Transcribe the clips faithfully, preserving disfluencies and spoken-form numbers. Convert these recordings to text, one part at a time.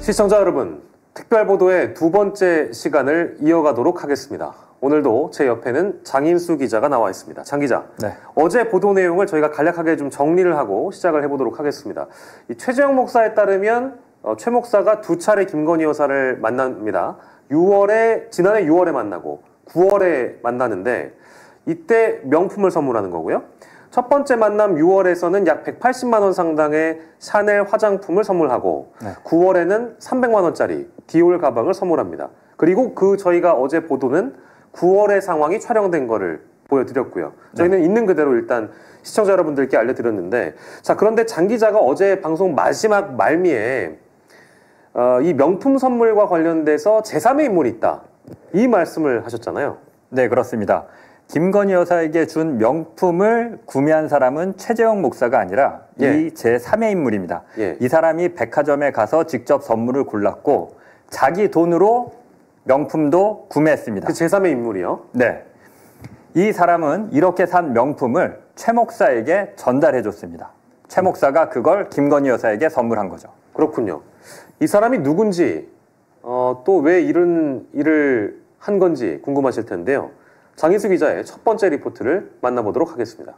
시청자 여러분, 특별보도의 두 번째 시간을 이어가도록 하겠습니다. 오늘도 제 옆에는 장인수 기자가 나와 있습니다. 장 기자, 네. 어제 보도 내용을 저희가 간략하게 좀 정리를 하고 시작을 해보도록 하겠습니다. 이 최재형 목사에 따르면 어, 최 목사가 두 차례 김건희 여사를 만납니다. 유월에 지난해 유월에 만나고 구월에 만나는데 이때 명품을 선물하는 거고요. 첫 번째 만남 유월에서는 약 백팔십만 원 상당의 샤넬 화장품을 선물하고 네. 구월에는 삼백만 원짜리 디올 가방을 선물합니다. 그리고 그 저희가 어제 보도는 구월의 상황이 촬영된 거를 보여드렸고요. 저희는 네. 있는 그대로 일단 시청자 여러분들께 알려드렸는데, 자, 그런데 장 기자가 어제 방송 마지막 말미에 어, 이 명품 선물과 관련돼서 제삼의 인물이 있다, 이 말씀을 하셨잖아요. 네, 그렇습니다. 김건희 여사에게 준 명품을 구매한 사람은 최재형 목사가 아니라 예. 이 제삼의 인물입니다. 예. 이 사람이 백화점에 가서 직접 선물을 골랐고 자기 돈으로 명품도 구매했습니다. 그 제삼의 인물이요? 네. 이 사람은 이렇게 산 명품을 최 목사에게 전달해 줬습니다. 최 목사가 그걸 김건희 여사에게 선물한 거죠. 그렇군요. 이 사람이 누군지 어, 또 왜 이런 일을 한 건지 궁금하실 텐데요. 장인수 기자의 첫 번째 리포트를 만나보도록 하겠습니다.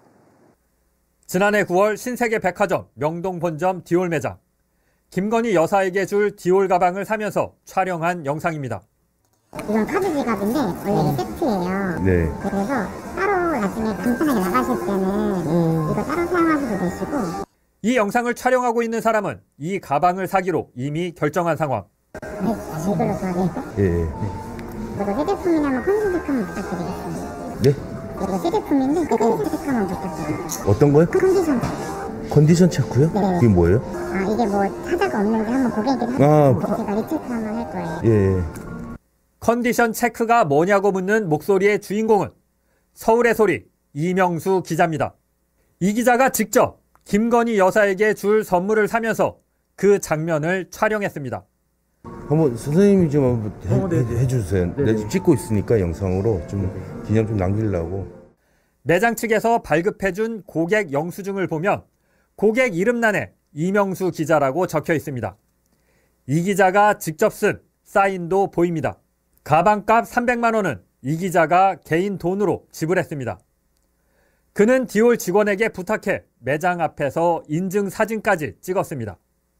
지난해 구월 신세계 백화점 명동 본점 디올 매장. 김건희 여사에게 줄 디올 가방을 사면서 촬영한 영상입니다. 이건 카드 지갑인데 원래 이게 세트예요. 네. 그래서 따로 나중에 간단하게 나가실 때는 음. 이거 따로 사용하셔도 되시고. 이 영상을 촬영하고 있는 사람은 이 가방을 사기로 이미 결정한 상황. 네, 다시 이걸로 도와드릴까요? 예. 예. 이거 새 제품이라면 컨디션 체크만 부탁드리겠습니다. 네? 이거 새 제품인데 컨디션 체크만 부탁드립니다. 어떤 거요? 컨디션. 컨디션 체크요? 네. 그게 뭐예요? 아, 이게 뭐 타자가 없는지 한번 고객들이 아. 하시고 제가 리체크 한번 할 거예요. 예. 컨디션 체크가 뭐냐고 묻는 목소리의 주인공은 서울의 소리 이명수 기자입니다. 이 기자가 직접 김건희 여사에게 줄 선물을 사면서 그 장면을 촬영했습니다. 한번 선생님이 좀 한번 해, 어, 네. 해, 해주세요. 내가 지금 찍고 있으니까 영상으로 좀 기념 좀 남기려고. 매장 측에서 발급해준 고객 영수증을 보면 고객 이름란에 이명수 기자라고 적혀 있습니다. 이 기자가 직접 쓴 사인도 보입니다. 가방값 삼백만 원은 이 기자가 개인 돈으로 지불했습니다. 그는 디올 직원에게 부탁해 매장 앞에서 인증 사진까지 찍었습니다.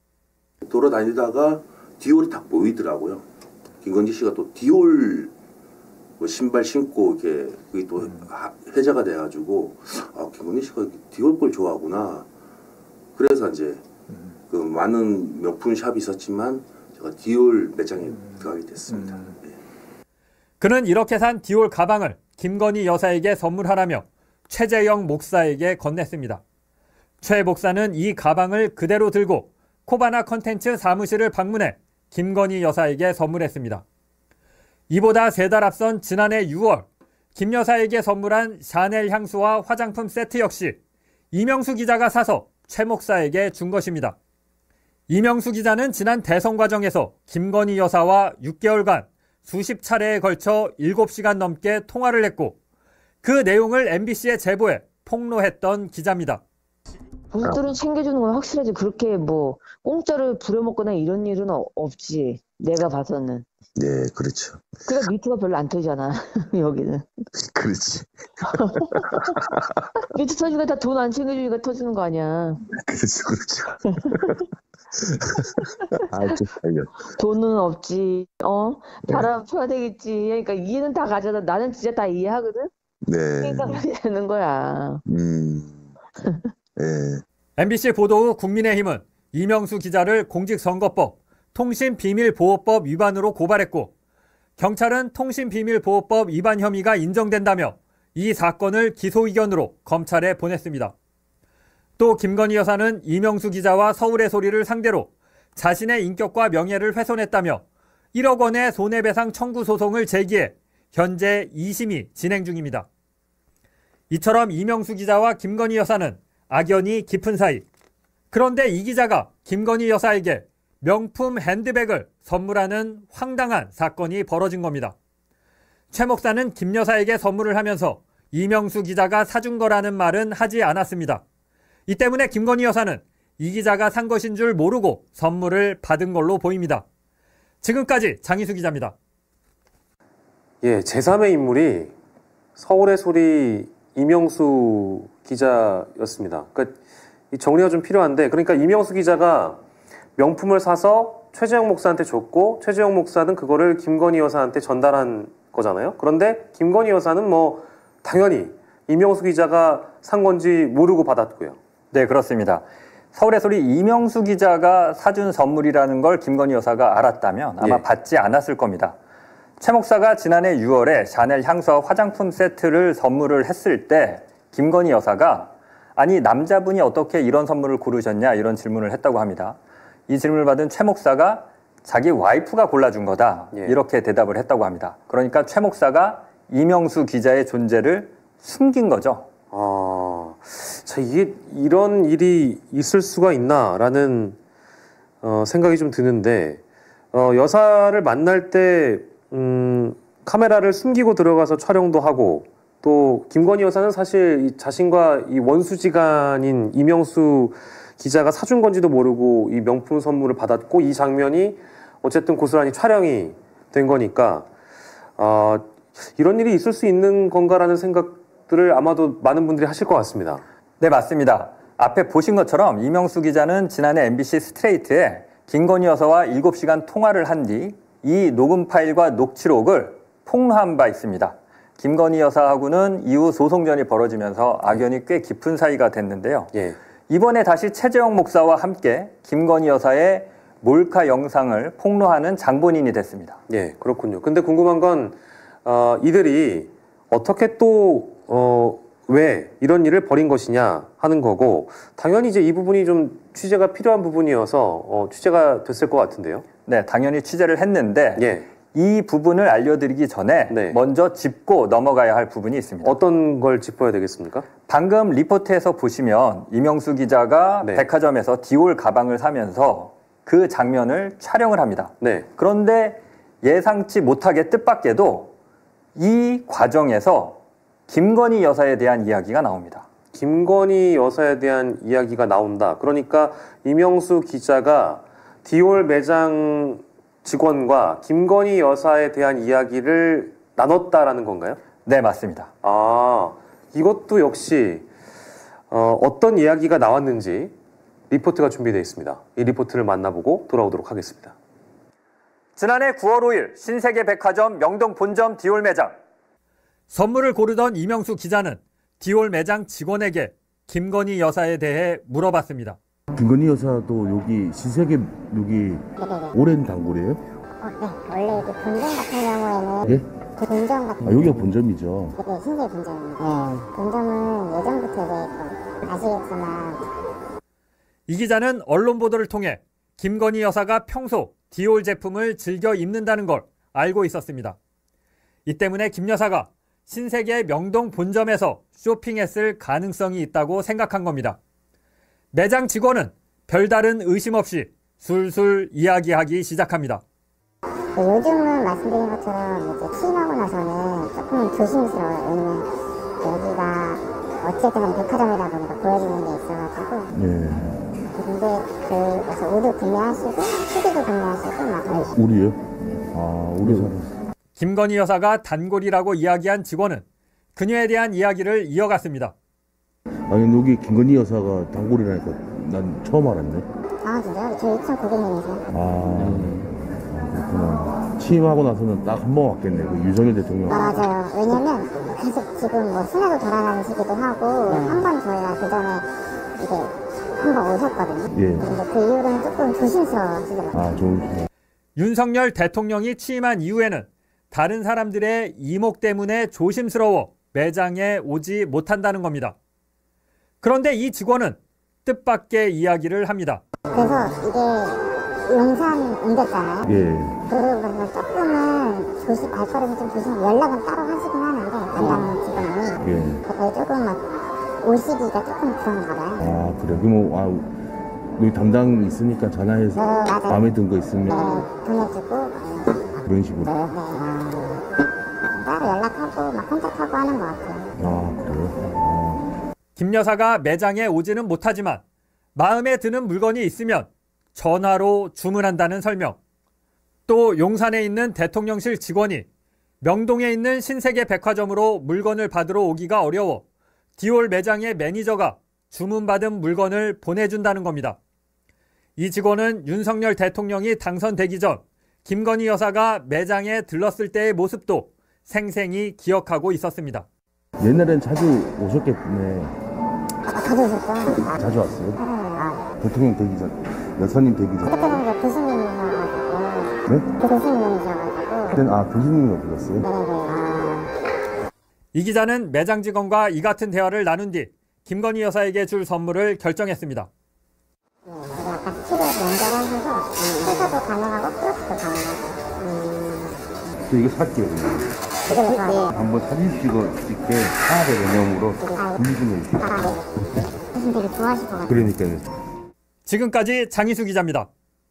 돌아다니다가 디올이 딱 보이더라고요. 김건희 씨가 또 디올 뭐 신발 신고 이렇게 그게 또 회자가 돼가지고 아, 김건희 씨가 디올 걸 좋아하구나. 그래서 이제 그 많은 명품 샵이 있었지만 제가 디올 매장에 들어가게 됐습니다. 네. 그는 이렇게 산 디올 가방을 김건희 여사에게 선물하라며 최재형 목사에게 건넸습니다. 최 목사는 이 가방을 그대로 들고 코바나 컨텐츠 사무실을 방문해 김건희 여사에게 선물했습니다. 이보다 세 달 앞선 지난해 유월 김 여사에게 선물한 샤넬 향수와 화장품 세트 역시 이명수 기자가 사서 최 목사에게 준 것입니다. 이명수 기자는 지난 대선 과정에서 김건희 여사와 육 개월간 수십 차례에 걸쳐 일곱 시간 넘게 통화를 했고 그 내용을 엠비씨에 제보해 폭로했던 기자입니다. 본인들은 챙겨주는 건 확실하지 그렇게 뭐 공짜를 부려먹거나 이런 일은 없지. 내가 봐서는. 네, 그렇죠. 그러니까 미투가 별로 안 터지잖아. 여기는. 그렇지. 미투 터지니까 다 돈 안 챙겨주니까 터지는 거 아니야. 그렇죠, 그렇죠. 아, 좀 알려. 돈은 없지. 어? 바람 펴야 되겠지. 그러니까 이해는 다 가져다. 나는 진짜 다 이해하거든. 네. 그러니까 그렇게 되는 거야. 음. 네. 엠비씨 보도 후 국민의힘은 이명수 기자를 공직선거법, 통신비밀보호법 위반으로 고발했고 경찰은 통신비밀보호법 위반 혐의가 인정된다며 이 사건을 기소 의견으로 검찰에 보냈습니다. 또 김건희 여사는 이명수 기자와 서울의 소리를 상대로 자신의 인격과 명예를 훼손했다며 일억 원의 손해배상 청구 소송을 제기해 현재 이 심이 진행 중입니다. 이처럼 이명수 기자와 김건희 여사는 악연이 깊은 사이. 그런데 이 기자가 김건희 여사에게 명품 핸드백을 선물하는 황당한 사건이 벌어진 겁니다. 최 목사는 김 여사에게 선물을 하면서 이명수 기자가 사준 거라는 말은 하지 않았습니다. 이 때문에 김건희 여사는 이 기자가 산 것인 줄 모르고 선물을 받은 걸로 보입니다. 지금까지 장희수 기자입니다. 예, 제삼의 인물이 서울의 소리 이명수 기자였습니다. 그러니까 이 정리가 좀 필요한데, 그러니까 이명수 기자가 명품을 사서 최재형 목사한테 줬고 최재형 목사는 그거를 김건희 여사한테 전달한 거잖아요. 그런데 김건희 여사는 뭐 당연히 이명수 기자가 산 건지 모르고 받았고요. 네, 그렇습니다. 서울의 소리 이명수 기자가 사준 선물이라는 걸 김건희 여사가 알았다면 아마 예. 받지 않았을 겁니다. 최 목사가 지난해 유월에 샤넬 향수와 화장품 세트를 선물을 했을 때 김건희 여사가 아니 남자분이 어떻게 이런 선물을 고르셨냐 이런 질문을 했다고 합니다. 이 질문을 받은 최 목사가 자기 와이프가 골라준 거다 예. 이렇게 대답을 했다고 합니다. 그러니까 최 목사가 이명수 기자의 존재를 숨긴 거죠. 아, 자 이게 이런 일이 있을 수가 있나라는 어, 생각이 좀 드는데 어, 여사를 만날 때 음, 카메라를 숨기고 들어가서 촬영도 하고 또 김건희 여사는 사실 이 자신과 이 원수지간인 이명수 기자가 사준 건지도 모르고 이 명품 선물을 받았고 이 장면이 어쨌든 고스란히 촬영이 된 거니까 어, 이런 일이 있을 수 있는 건가라는 생각들을 아마도 많은 분들이 하실 것 같습니다. 네, 맞습니다. 앞에 보신 것처럼 이명수 기자는 지난해 엠비씨 스트레이트에 김건희 여사와 일곱 시간 통화를 한 뒤 이 녹음 파일과 녹취록을 폭로한 바 있습니다. 김건희 여사하고는 이후 소송전이 벌어지면서 악연이 꽤 깊은 사이가 됐는데요. 예. 이번에 다시 최재형 목사와 함께 김건희 여사의 몰카 영상을 폭로하는 장본인이 됐습니다. 예, 그렇군요. 근데 궁금한 건 어, 이들이 어떻게 또 어, 왜 이런 일을 벌인 것이냐 하는 거고 당연히 이제 이 부분이 좀 취재가 필요한 부분이어서 어, 취재가 됐을 것 같은데요. 네, 당연히 취재를 했는데 예. 이 부분을 알려드리기 전에 네. 먼저 짚고 넘어가야 할 부분이 있습니다. 어떤 걸 짚어야 되겠습니까? 방금 리포트에서 보시면 이명수 기자가 네. 백화점에서 디올 가방을 사면서 그 장면을 촬영을 합니다. 네. 그런데 예상치 못하게 뜻밖에도 이 과정에서 김건희 여사에 대한 이야기가 나옵니다. 김건희 여사에 대한 이야기가 나온다. 그러니까 이명수 기자가 디올 매장 직원과 김건희 여사에 대한 이야기를 나눴다라는 건가요? 네, 맞습니다. 아, 이것도 역시 어, 어떤 이야기가 나왔는지 리포트가 준비되어 있습니다. 이 리포트를 만나보고 돌아오도록 하겠습니다. 지난해 구월 오일 신세계백화점 명동 본점 디올 매장. 선물을 고르던 이명수 기자는 디올 매장 직원에게 김건희 여사에 대해 물어봤습니다. 김건희 여사도 여기 신세계 여기 오랜 단골이에요? 어, 네. 원래 이제 본점 같은 경우에는 예? 본점 같은 아, 여기가 본점이죠. 네, 신세계 본점입니다. 네. 본점은 예전부터 이제 아시겠지만 이 기자는 언론 보도를 통해 김건희 여사가 평소 디올 제품을 즐겨 입는다는 걸 알고 있었습니다. 이 때문에 김 여사가 신세계 명동 본점에서 쇼핑했을 가능성이 있다고 생각한 겁니다. 매장 직원은 별다른 의심 없이 술술 이야기하기 시작합니다. 요즘은 말씀드린 것처럼 이제 취임하고 나서는 조금 조심스러워요. 왜냐면 여기가 어쨌든 백화점이다 보니까 보여지는 게 있어가지고. 네. 근데 그 그래서 우도 구매하시고 후기도 구매하시고 막. 우리요? 아, 우리 사람. 김건희 여사가 단골이라고 이야기한 직원은 그녀에 대한 이야기를 이어갔습니다. 아니 여기 김건희 여사가 단골이라니까 난 처음 알았네. 아 진짜요? 저 이천구백 년이세요. 아, 아 그렇구나. 취임하고 나서는 딱 한 번 왔겠네. 그 윤석열 대통령. 아, 맞아요. 왜냐면 계속 지금 뭐 순회도 돌아다니시기도 하고 음. 한 번 저희가 그 전에 이제 한 번 오셨거든요. 예. 근데 그 이후로는 조금 조심스러워 하시더라고요. 아, 좋으시네. 윤석열 대통령이 취임한 이후에는 다른 사람들의 이목 때문에 조심스러워 매장에 오지 못한다는 겁니다. 그런데 이 직원은 뜻밖의 이야기를 합니다. 그래서 이게 용산 옮겼잖아요. 예. 그러고 조금은 조심, 발걸음이 좀 조심, 연락은 따로 하시긴 하는데 담당 직원이. 예. 그래서 조금 막 오시기가 조금 그런가 봐요. 아, 그래. 그럼 아, 여기 담당 있으니까 전화해서 네, 마음에 든 거 있으면 네, 보내주고 그런 식으로. 네, 네. 따로 연락하고 막 컨택하고 하는 것 같아요. 아, 그래요? 아. 김 여사가 매장에 오지는 못하지만 마음에 드는 물건이 있으면 전화로 주문한다는 설명. 또 용산에 있는 대통령실 직원이 명동에 있는 신세계 백화점으로 물건을 받으러 오기가 어려워 디올 매장의 매니저가 주문받은 물건을 보내준다는 겁니다. 이 직원은 윤석열 대통령이 당선되기 전 김건희 여사가 매장에 들렀을 때의 모습도 생생히 기억하고 있었습니다. 옛날엔 자주 오셨겠네. 자주 오셨죠? 자주 왔어요? 네. 아. 대통령 되기 전, 여사님 되기 전. 그때는 이제 교수님이셔가지고. 네? 교수님이셔가지고. 그때는 아, 교수님이 불렀어요? 네네. 아. 이 기자는 매장 직원과 이 같은 대화를 나눈 뒤 김건희 여사에게 줄 선물을 결정했습니다. 네, 우리 아까 스킬을 연결하셔서 스피커도 가능하고 플러스도 가능하고. 음. 저 이거 살게요, 그냥. 네. 한번 사진 찍어 찍게 사업의 개념으로 분리좀 해주세요. 아, 네. 교수님 되게 좋아하실 것 같아요. 그러니까요. 지금까지 장희수 기자입니다.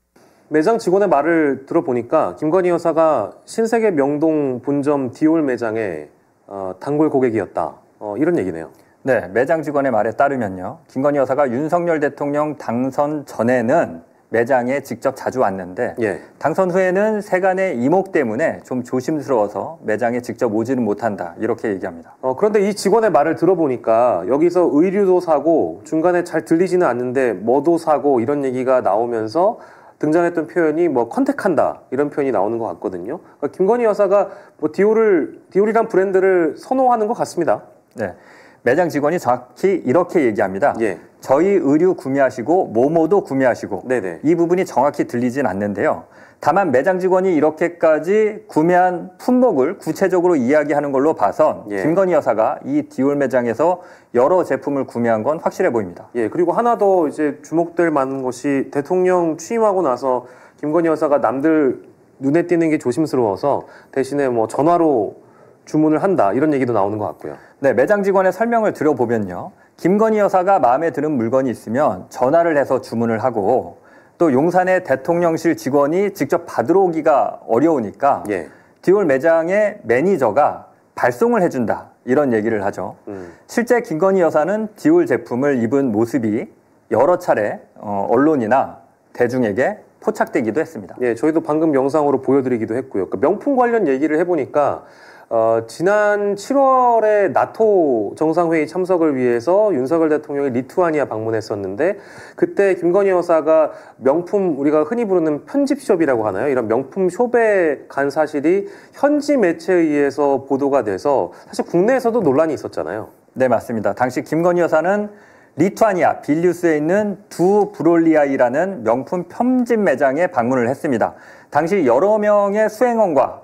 매장 직원의 말을 들어보니까 김건희 여사가 신세계 명동 본점 디올 매장의 어, 단골 고객이었다. 어, 이런 얘기네요. 네, 매장 직원의 말에 따르면요. 김건희 여사가 윤석열 대통령 당선 전에는 매장에 직접 자주 왔는데 예. 당선 후에는 세간의 이목 때문에 좀 조심스러워서 매장에 직접 오지는 못한다. 이렇게 얘기합니다. 어, 그런데 이 직원의 말을 들어보니까 여기서 의류도 사고 중간에 잘 들리지는 않는데 뭐도 사고 이런 얘기가 나오면서 등장했던 표현이 뭐 컨택한다 이런 표현이 나오는 것 같거든요. 그러니까 김건희 여사가 뭐 디올을 디올이란 브랜드를 선호하는 것 같습니다. 네, 매장 직원이 정확히 이렇게 얘기합니다. 예. 저희 의류 구매하시고 모모도 구매하시고 네네. 이 부분이 정확히 들리진 않는데요. 다만 매장 직원이 이렇게까지 구매한 품목을 구체적으로 이야기하는 걸로 봐선 예. 김건희 여사가 이 디올 매장에서 여러 제품을 구매한 건 확실해 보입니다. 예, 그리고 하나 더 이제 주목될 만한 것이 대통령 취임하고 나서 김건희 여사가 남들 눈에 띄는 게 조심스러워서 대신에 뭐 전화로 주문을 한다 이런 얘기도 나오는 것 같고요. 네, 매장 직원의 설명을 들어보면요. 김건희 여사가 마음에 드는 물건이 있으면 전화를 해서 주문을 하고 또 용산의 대통령실 직원이 직접 받으러 오기가 어려우니까 예. 디올 매장의 매니저가 발송을 해준다 이런 얘기를 하죠. 음. 실제 김건희 여사는 디올 제품을 입은 모습이 여러 차례 어, 언론이나 대중에게 포착되기도 했습니다. 예, 저희도 방금 영상으로 보여드리기도 했고요. 그러니까 명품 관련 얘기를 해보니까 어, 지난 칠월에 나토 정상회의 참석을 위해서 윤석열 대통령이 리투아니아 방문했었는데 그때 김건희 여사가 명품 우리가 흔히 부르는 편집숍이라고 하나요? 이런 명품 숍에 간 사실이 현지 매체에 의해서 보도가 돼서 사실 국내에서도 논란이 있었잖아요. 네, 맞습니다. 당시 김건희 여사는 리투아니아 빌뉴스에 있는 두 브롤리아이라는 명품 편집 매장에 방문을 했습니다. 당시 여러 명의 수행원과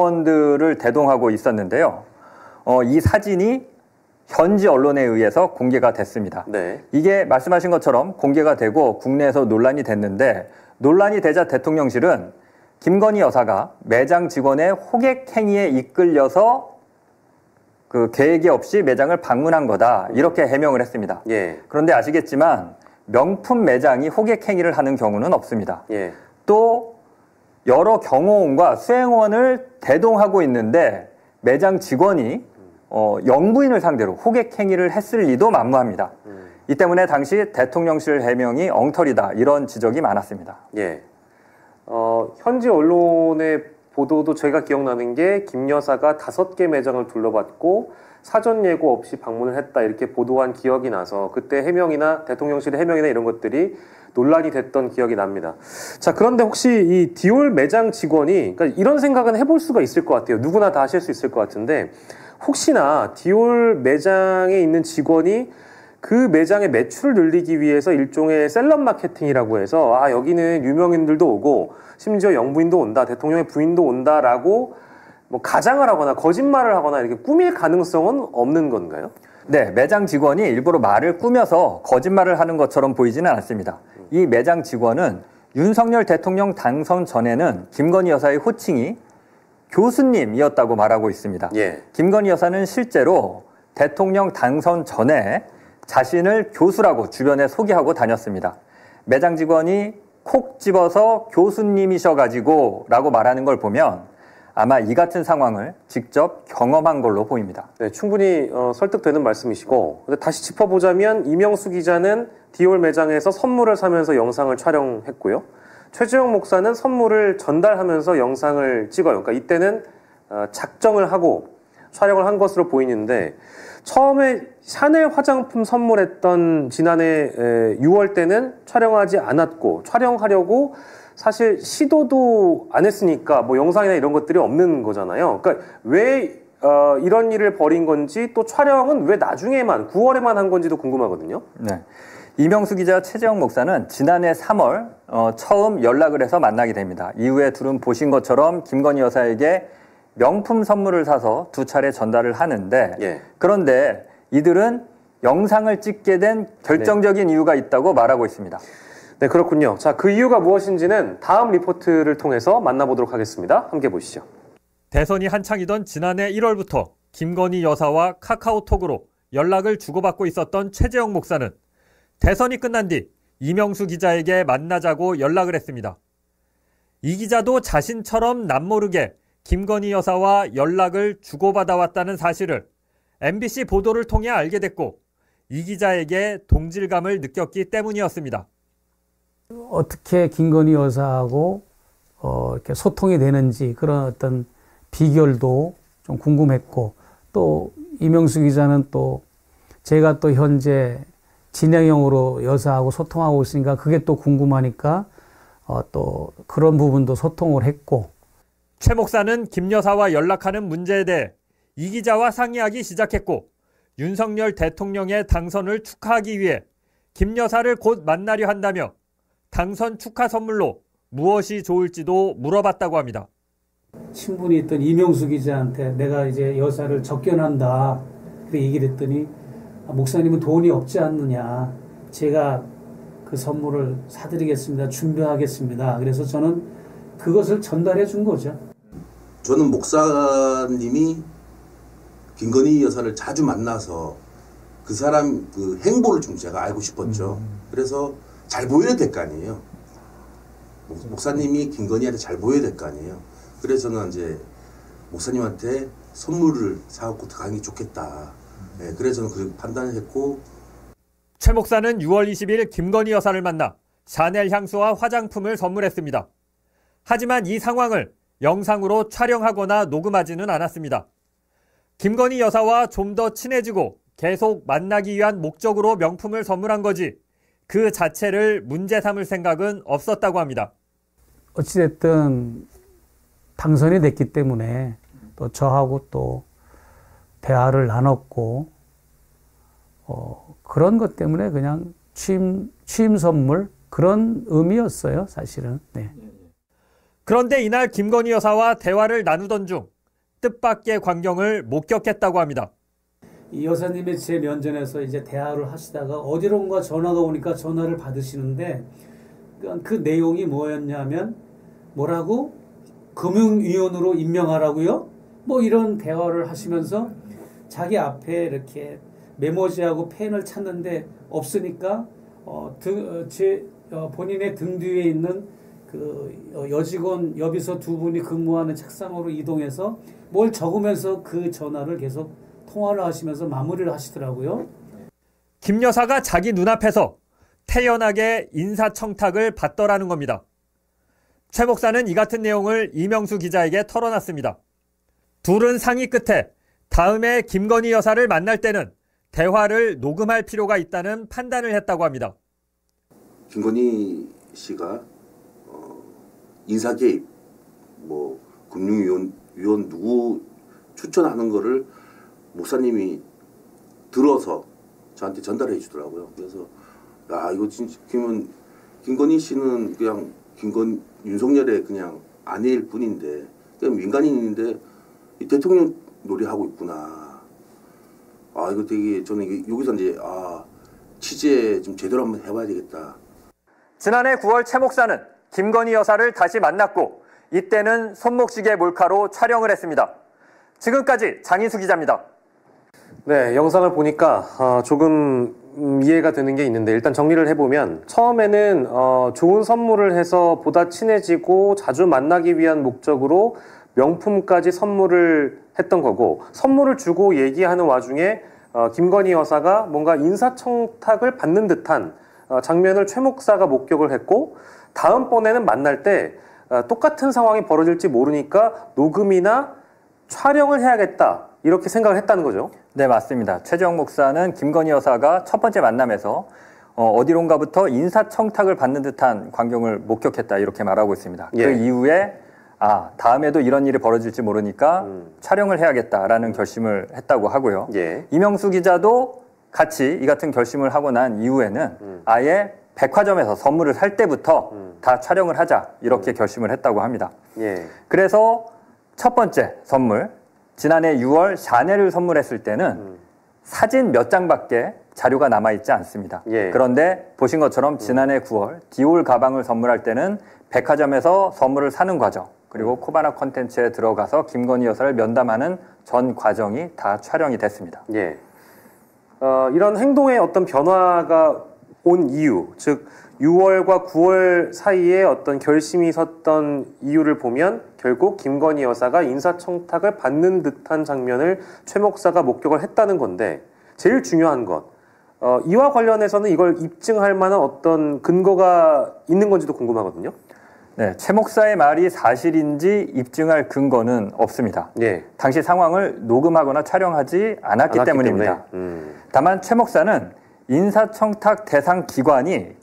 경호원들을 대동하고 있었는데요. 어, 이 사진이 현지 언론에 의해서 공개가 됐습니다. 네. 이게 말씀하신 것처럼 공개가 되고 국내에서 논란이 됐는데 논란이 되자 대통령실은 김건희 여사가 매장 직원의 호객 행위에 이끌려서 그 계획이 없이 매장을 방문한 거다 이렇게 해명을 했습니다. 예. 그런데 아시겠지만 명품 매장이 호객 행위를 하는 경우는 없습니다. 예. 또 여러 경호원과 수행원을 대동하고 있는데 매장 직원이 어, 영부인을 상대로 호객 행위를 했을 리도 만무합니다. 음. 이 때문에 당시 대통령실 해명이 엉터리다 이런 지적이 많았습니다. 예. 어, 현지 언론의 보도도 저희가 기억나는 게 김 여사가 다섯 개 매장을 둘러봤고 사전 예고 없이 방문을 했다 이렇게 보도한 기억이 나서 그때 해명이나 대통령실의 해명이나 이런 것들이 논란이 됐던 기억이 납니다. 자, 그런데 혹시 이 디올 매장 직원이 그러니까 이런 생각은 해볼 수가 있을 것 같아요. 누구나 다 하실 수 있을 것 같은데 혹시나 디올 매장에 있는 직원이 그 매장의 매출을 늘리기 위해서 일종의 셀럽 마케팅이라고 해서 아 여기는 유명인들도 오고 심지어 영부인도 온다, 대통령의 부인도 온다라고 뭐 가장을 하거나 거짓말을 하거나 이렇게 꾸밀 가능성은 없는 건가요? 네, 매장 직원이 일부러 말을 꾸며서 거짓말을 하는 것처럼 보이지는 않습니다. 이 매장 직원은 윤석열 대통령 당선 전에는 김건희 여사의 호칭이 교수님이었다고 말하고 있습니다. 예. 김건희 여사는 실제로 대통령 당선 전에 자신을 교수라고 주변에 소개하고 다녔습니다. 매장 직원이 콕 집어서 교수님이셔가지고 라고 말하는 걸 보면 아마 이 같은 상황을 직접 경험한 걸로 보입니다. 네, 충분히 어, 설득되는 말씀이시고 근데 다시 짚어보자면 이명수 기자는 디올 매장에서 선물을 사면서 영상을 촬영했고요. 최재형 목사는 선물을 전달하면서 영상을 찍어요. 그러니까 이때는 작정을 하고 촬영을 한 것으로 보이는데 처음에 샤넬 화장품 선물했던 지난해 유월 때는 촬영하지 않았고 촬영하려고 사실 시도도 안 했으니까 뭐 영상이나 이런 것들이 없는 거잖아요. 그러니까 왜 어, 이런 일을 벌인 건지 또 촬영은 왜 나중에만 구월에만 한 건지도 궁금하거든요. 네. 이명수 기자와 최재형 목사는 지난해 삼월 어, 처음 연락을 해서 만나게 됩니다. 이후에 둘은 보신 것처럼 김건희 여사에게 명품 선물을 사서 두 차례 전달을 하는데 예. 그런데 이들은 영상을 찍게 된 결정적인 네. 이유가 있다고 말하고 있습니다. 네, 그렇군요. 자, 그 이유가 무엇인지는 다음 리포트를 통해서 만나보도록 하겠습니다. 함께 보시죠. 대선이 한창이던 지난해 일월부터 김건희 여사와 카카오톡으로 연락을 주고받고 있었던 최재형 목사는 대선이 끝난 뒤 이명수 기자에게 만나자고 연락을 했습니다. 이 기자도 자신처럼 남모르게 김건희 여사와 연락을 주고받아왔다는 사실을 엠비씨 보도를 통해 알게 됐고 이 기자에게 동질감을 느꼈기 때문이었습니다. 어떻게 김건희 여사하고 어, 이렇게 소통이 되는지 그런 어떤 비결도 좀 궁금했고 또 이명수 기자는 또 제가 또 현재 진행형으로 여사하고 소통하고 있으니까 그게 또 궁금하니까 어, 또 그런 부분도 소통을 했고 최 목사는 김 여사와 연락하는 문제에 대해 이 기자와 상의하기 시작했고 윤석열 대통령의 당선을 축하하기 위해 김 여사를 곧 만나려 한다며 당선 축하 선물로 무엇이 좋을지도 물어봤다고 합니다. 친분이 있던 이명수 기자한테 내가 이제 여사를 접견한다 그렇게 얘기를 했더니 목사님은 돈이 없지 않느냐 제가 그 선물을 사드리겠습니다. 준비하겠습니다. 그래서 저는 그것을 전달해 준 거죠. 저는 목사님이 김건희 여사를 자주 만나서 그 사람 그 행보를 좀 제가 알고 싶었죠. 음. 그래서 잘 보여야 될 거 아니에요. 목사님이 김건희한테 잘 보여야 될 거 아니에요. 그래서 저는 이제 목사님한테 선물을 사갖고 가는 게 좋겠다. 네, 그래서 저는 그렇게 판단을 했고. 최 목사는 유월 이십일 김건희 여사를 만나 샤넬 향수와 화장품을 선물했습니다. 하지만 이 상황을 영상으로 촬영하거나 녹음하지는 않았습니다. 김건희 여사와 좀 더 친해지고 계속 만나기 위한 목적으로 명품을 선물한 거지 그 자체를 문제 삼을 생각은 없었다고 합니다. 어찌됐든 당선이 됐기 때문에 또 저하고 또 대화를 나눴고 어, 그런 것 때문에 그냥 취임, 취임 선물 그런 의미였어요, 사실은. 네. 그런데 이날 김건희 여사와 대화를 나누던 중 뜻밖의 광경을 목격했다고 합니다. 이 여사님이 제 면전에서 이제 대화를 하시다가 어디론가 전화가 오니까 전화를 받으시는데 그 내용이 뭐였냐면 뭐라고? 금융위원으로 임명하라고요? 뭐 이런 대화를 하시면서 자기 앞에 이렇게 메모지하고 펜을 찾는데 없으니까 어, 등, 제, 어, 본인의 등 뒤에 있는 그 여직원 여비서 두 분이 근무하는 책상으로 이동해서 뭘 적으면서 그 전화를 계속 통화를 하시면서 마무리를 하시더라고요. 김 여사가 자기 눈앞에서 태연하게 인사청탁을 받더라는 겁니다. 최 목사는 이 같은 내용을 이명수 기자에게 털어놨습니다. 둘은 상의 끝에 다음에 김건희 여사를 만날 때는 대화를 녹음할 필요가 있다는 판단을 했다고 합니다. 김건희 씨가 어, 인사 개입, 뭐 금융위원 위원 누구 추천하는 거를 목사님이 들어서 저한테 전달해 주더라고요. 그래서 야 이거 진짜 김은 김건희 씨는 그냥 김건 윤석열의 그냥 아내일 뿐인데 그냥 민간인인데 이 대통령 놀이하고 있구나. 아 이거 되게 저는 이게 여기서 이제 아 취재 좀 제대로 한번 해봐야 되겠다. 지난해 구월 최 목사는 김건희 여사를 다시 만났고 이때는 손목시계 몰카로 촬영을 했습니다. 지금까지 장인수 기자입니다. 네, 영상을 보니까 어, 조금 음, 이해가 되는 게 있는데 일단 정리를 해보면 처음에는 어, 좋은 선물을 해서 보다 친해지고 자주 만나기 위한 목적으로 명품까지 선물을 했던 거고 선물을 주고 얘기하는 와중에 어, 김건희 여사가 뭔가 인사청탁을 받는 듯한 어, 장면을 최 목사가 목격을 했고 다음번에는 만날 때 어, 똑같은 상황이 벌어질지 모르니까 녹음이나 촬영을 해야겠다 이렇게 생각을 했다는 거죠. 네, 맞습니다. 최재형 목사는 김건희 여사가 첫 번째 만남에서 어, 어디론가부터 인사청탁을 받는 듯한 광경을 목격했다 이렇게 말하고 있습니다. 예. 그 이후에 아 다음에도 이런 일이 벌어질지 모르니까 음. 촬영을 해야겠다라는 결심을 했다고 하고요. 예. 이명수 기자도 같이 이 같은 결심을 하고 난 이후에는 음. 아예 백화점에서 선물을 살 때부터 음. 다 촬영을 하자 이렇게 음. 결심을 했다고 합니다. 예. 그래서 첫 번째 선물, 지난해 유월 샤넬을 선물했을 때는 음. 사진 몇 장밖에 자료가 남아있지 않습니다. 예. 그런데 보신 것처럼 지난해 구월 디올 가방을 선물할 때는 백화점에서 선물을 사는 과정, 그리고 음. 코바나 콘텐츠에 들어가서 김건희 여사를 면담하는 전 과정이 다 촬영이 됐습니다. 예. 어, 이런 행동의 어떤 변화가 온 이유, 즉 유월과 구월 사이에 어떤 결심이 섰던 이유를 보면 결국 김건희 여사가 인사청탁을 받는 듯한 장면을 최 목사가 목격을 했다는 건데, 제일 중요한 것, 어, 이와 관련해서는 이걸 입증할 만한 어떤 근거가 있는 건지도 궁금하거든요. 네, 최 목사의 말이 사실인지 입증할 근거는 없습니다. 예. 당시 상황을 녹음하거나 촬영하지 않았기, 않았기 때문입니다. 음. 다만 최 목사는 인사청탁 대상 기관이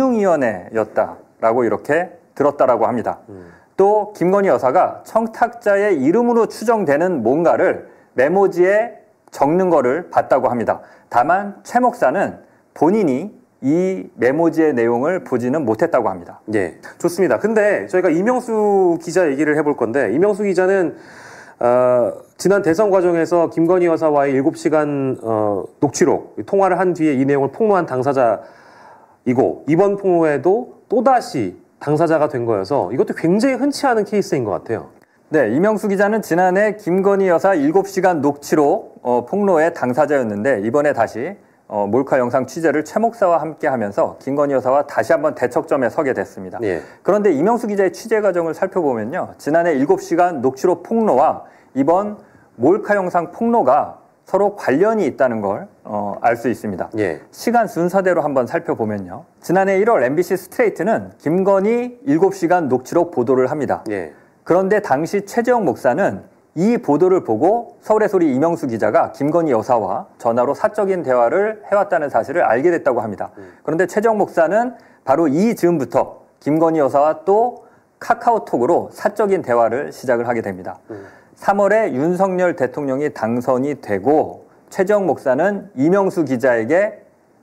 금융위원회였다라고 이렇게 들었다라고 합니다. 음. 또 김건희 여사가 청탁자의 이름으로 추정되는 뭔가를 메모지에 적는 거를 봤다고 합니다. 다만 최 목사는 본인이 이 메모지의 내용을 보지는 못했다고 합니다. 예, 좋습니다. 근데 저희가 이명수 기자 얘기를 해볼 건데, 이명수 기자는 어, 지난 대선 과정에서 김건희 여사와의 일곱 시간 어, 녹취록, 통화를 한 뒤에 이 내용을 폭로한 당사자이고, 이번 폭로에도 또다시 당사자가 된 거여서 이것도 굉장히 흔치 않은 케이스인 것 같아요. 네, 이명수 기자는 지난해 김건희 여사 일곱 시간 녹취록 어, 폭로의 당사자였는데, 이번에 다시 어, 몰카 영상 취재를 최 목사와 함께 하면서 김건희 여사와 다시 한번 대척점에 서게 됐습니다. 예. 그런데 이명수 기자의 취재 과정을 살펴보면요, 지난해 일곱 시간 녹취록 폭로와 이번 몰카 영상 폭로가 서로 관련이 있다는 걸 어, 알 수 있습니다. 예. 시간 순서대로 한번 살펴보면요, 지난해 일월 엠비씨 스트레이트는 김건희 일곱 시간 녹취록 보도를 합니다. 예. 그런데 당시 최재형 목사는 이 보도를 보고 서울의 소리 이명수 기자가 김건희 여사와 전화로 사적인 대화를 해왔다는 사실을 알게 됐다고 합니다. 음. 그런데 최재형 목사는 바로 이 즈음부터 김건희 여사와 또 카카오톡으로 사적인 대화를 시작을 하게 됩니다. 음. 삼월에 윤석열 대통령이 당선이 되고 최재형 목사는 이명수 기자에게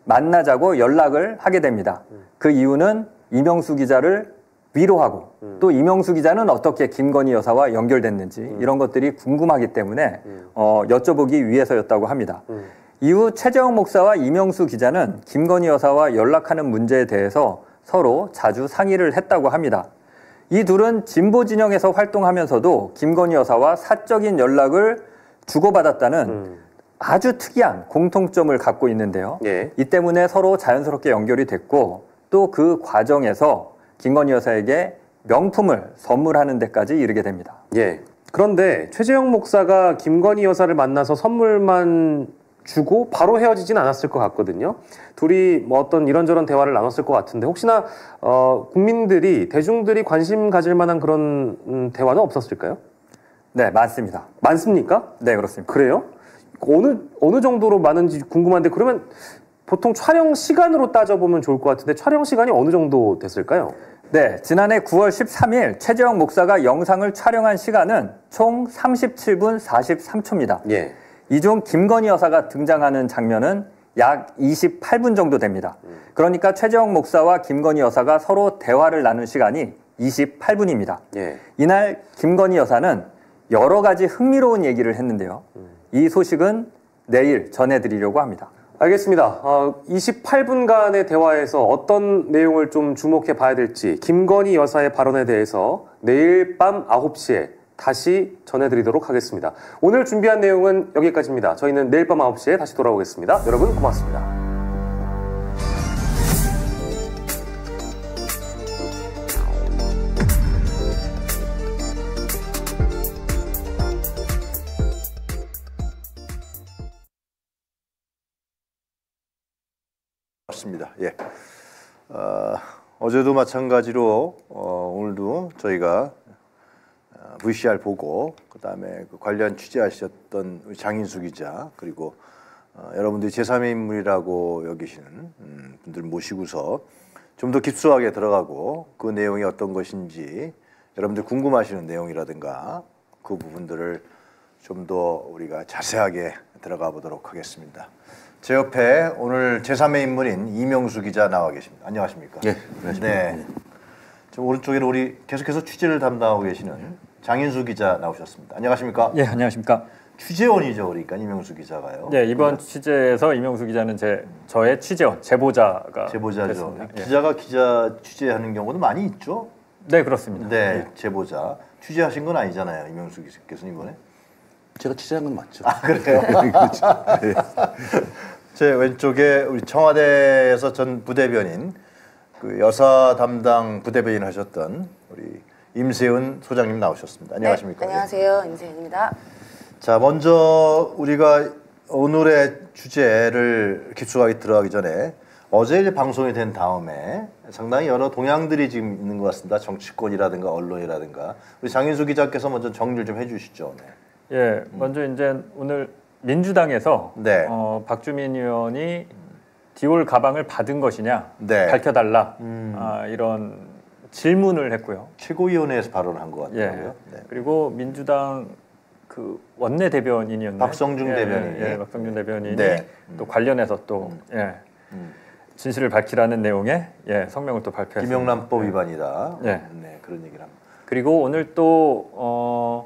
만나자고 연락을 하게 됩니다. 음. 그 이유는 이명수 기자를 위로하고 음. 또 이명수 기자는 어떻게 김건희 여사와 연결됐는지 음. 이런 것들이 궁금하기 때문에 음. 어, 여쭤보기 위해서였다고 합니다. 음. 이후 최재형 목사와 이명수 기자는 김건희 여사와 연락하는 문제에 대해서 서로 자주 상의를 했다고 합니다. 이 둘은 진보 진영에서 활동하면서도 김건희 여사와 사적인 연락을 주고받았다는 음. 아주 특이한 공통점을 갖고 있는데요. 예. 이 때문에 서로 자연스럽게 연결이 됐고, 또 그 과정에서 김건희 여사에게 명품을 선물하는 데까지 이르게 됩니다. 예. 그런데 최재형 목사가 김건희 여사를 만나서 선물만 주고 바로 헤어지진 않았을 것 같거든요. 둘이 뭐 어떤 이런저런 대화를 나눴을 것 같은데, 혹시나 어, 국민들이, 대중들이 관심 가질 만한 그런 음, 대화는 없었을까요? 네, 많습니다. 많습니까? 네, 그렇습니다. 그래요? 어느 어느 정도로 많은지 궁금한데, 그러면 보통 촬영 시간으로 따져보면 좋을 것 같은데 촬영 시간이 어느 정도 됐을까요? 네, 지난해 구월 십삼일 최재형 목사가 영상을 촬영한 시간은 총 삼십칠 분 사십삼 초입니다. 예. 이 중 김건희 여사가 등장하는 장면은 약 이십팔 분 정도 됩니다. 음. 그러니까 최재형 목사와 김건희 여사가 서로 대화를 나눈 시간이 이십팔 분입니다. 예. 이날 김건희 여사는 여러 가지 흥미로운 얘기를 했는데요. 음. 이 소식은 내일 전해드리려고 합니다. 알겠습니다. 어, 이십팔 분간의 대화에서 어떤 내용을 좀 주목해 봐야 될지, 김건희 여사의 발언에 대해서 내일 밤 아홉 시에 다시 전해드리도록 하겠습니다. 오늘 준비한 내용은 여기까지입니다. 저희는 내일 밤 아홉 시에 다시 돌아오겠습니다. 여러분 고맙습니다. 맞습니다. 예. 어, 어제도 마찬가지로 어, 오늘도 저희가 브이씨알 보고 그다음에 그 관련 취재하셨던 장인수 기자 그리고 어, 여러분들이 제삼의 인물이라고 여기시는 음, 분들 모시고서 좀 더 깊숙하게 들어가고 그 내용이 어떤 것인지 여러분들 궁금하시는 내용이라든가 그 부분들을 좀 더 우리가 자세하게 들어가 보도록 하겠습니다. 제 옆에 오늘 제삼의 인물인 이명수 기자 나와 계십니다. 안녕하십니까? 네, 안녕하십니까? 네. 저 오른쪽에는 우리 계속해서 취재를 담당하고 계시는 장인수 기자 나오셨습니다. 안녕하십니까? 예, 안녕하십니까? 취재원이죠, 그러니까 이명수 기자가요. 네, 이번 네. 취재에서 이명수 기자는 제 저의 취재원, 제보자가 제보자죠. 됐습니다. 기자가 예. 기자 취재하는 경우도 많이 있죠. 네, 그렇습니다. 네, 제보자 취재하신 건 아니잖아요, 이명수 교수님 이번에. 제가 취재한 건 맞죠. 아, 그래요? 그렇죠. 네. 제 왼쪽에 우리 청와대에서 전 부대변인, 그 여사 담당 부대변인 하셨던 우리 임세은 소장님 나오셨습니다. 안녕하십니까? 네, 안녕하세요. 임세은입니다. 자, 먼저 우리가 오늘의 주제를 깊숙하게 들어가기 전에 어제 이제 방송이 된 다음에 상당히 여러 동향들이 지금 있는 것 같습니다. 정치권이라든가 언론이라든가. 우리 장인수 기자께서 먼저 정리를 좀 해주시죠. 네. 예, 먼저 이제 오늘 민주당에서 네. 어, 박주민 의원이 디올 가방을 받은 것이냐 네. 밝혀달라 음. 아, 이런 질문을 했고요. 최고위원회에서 발언한 것 같아요. 예. 네. 그리고 민주당 그 원내 대변인이었나요? 박성중 예, 대변인. 예, 예, 박성중 대변인이 네. 또 관련해서 또 음. 예, 음. 진실을 밝히라는 내용의 예, 성명을 또 발표했습니다. 김영란법 위반이다. 예. 네, 그런 얘기를 합니다. 그리고 오늘 또 어,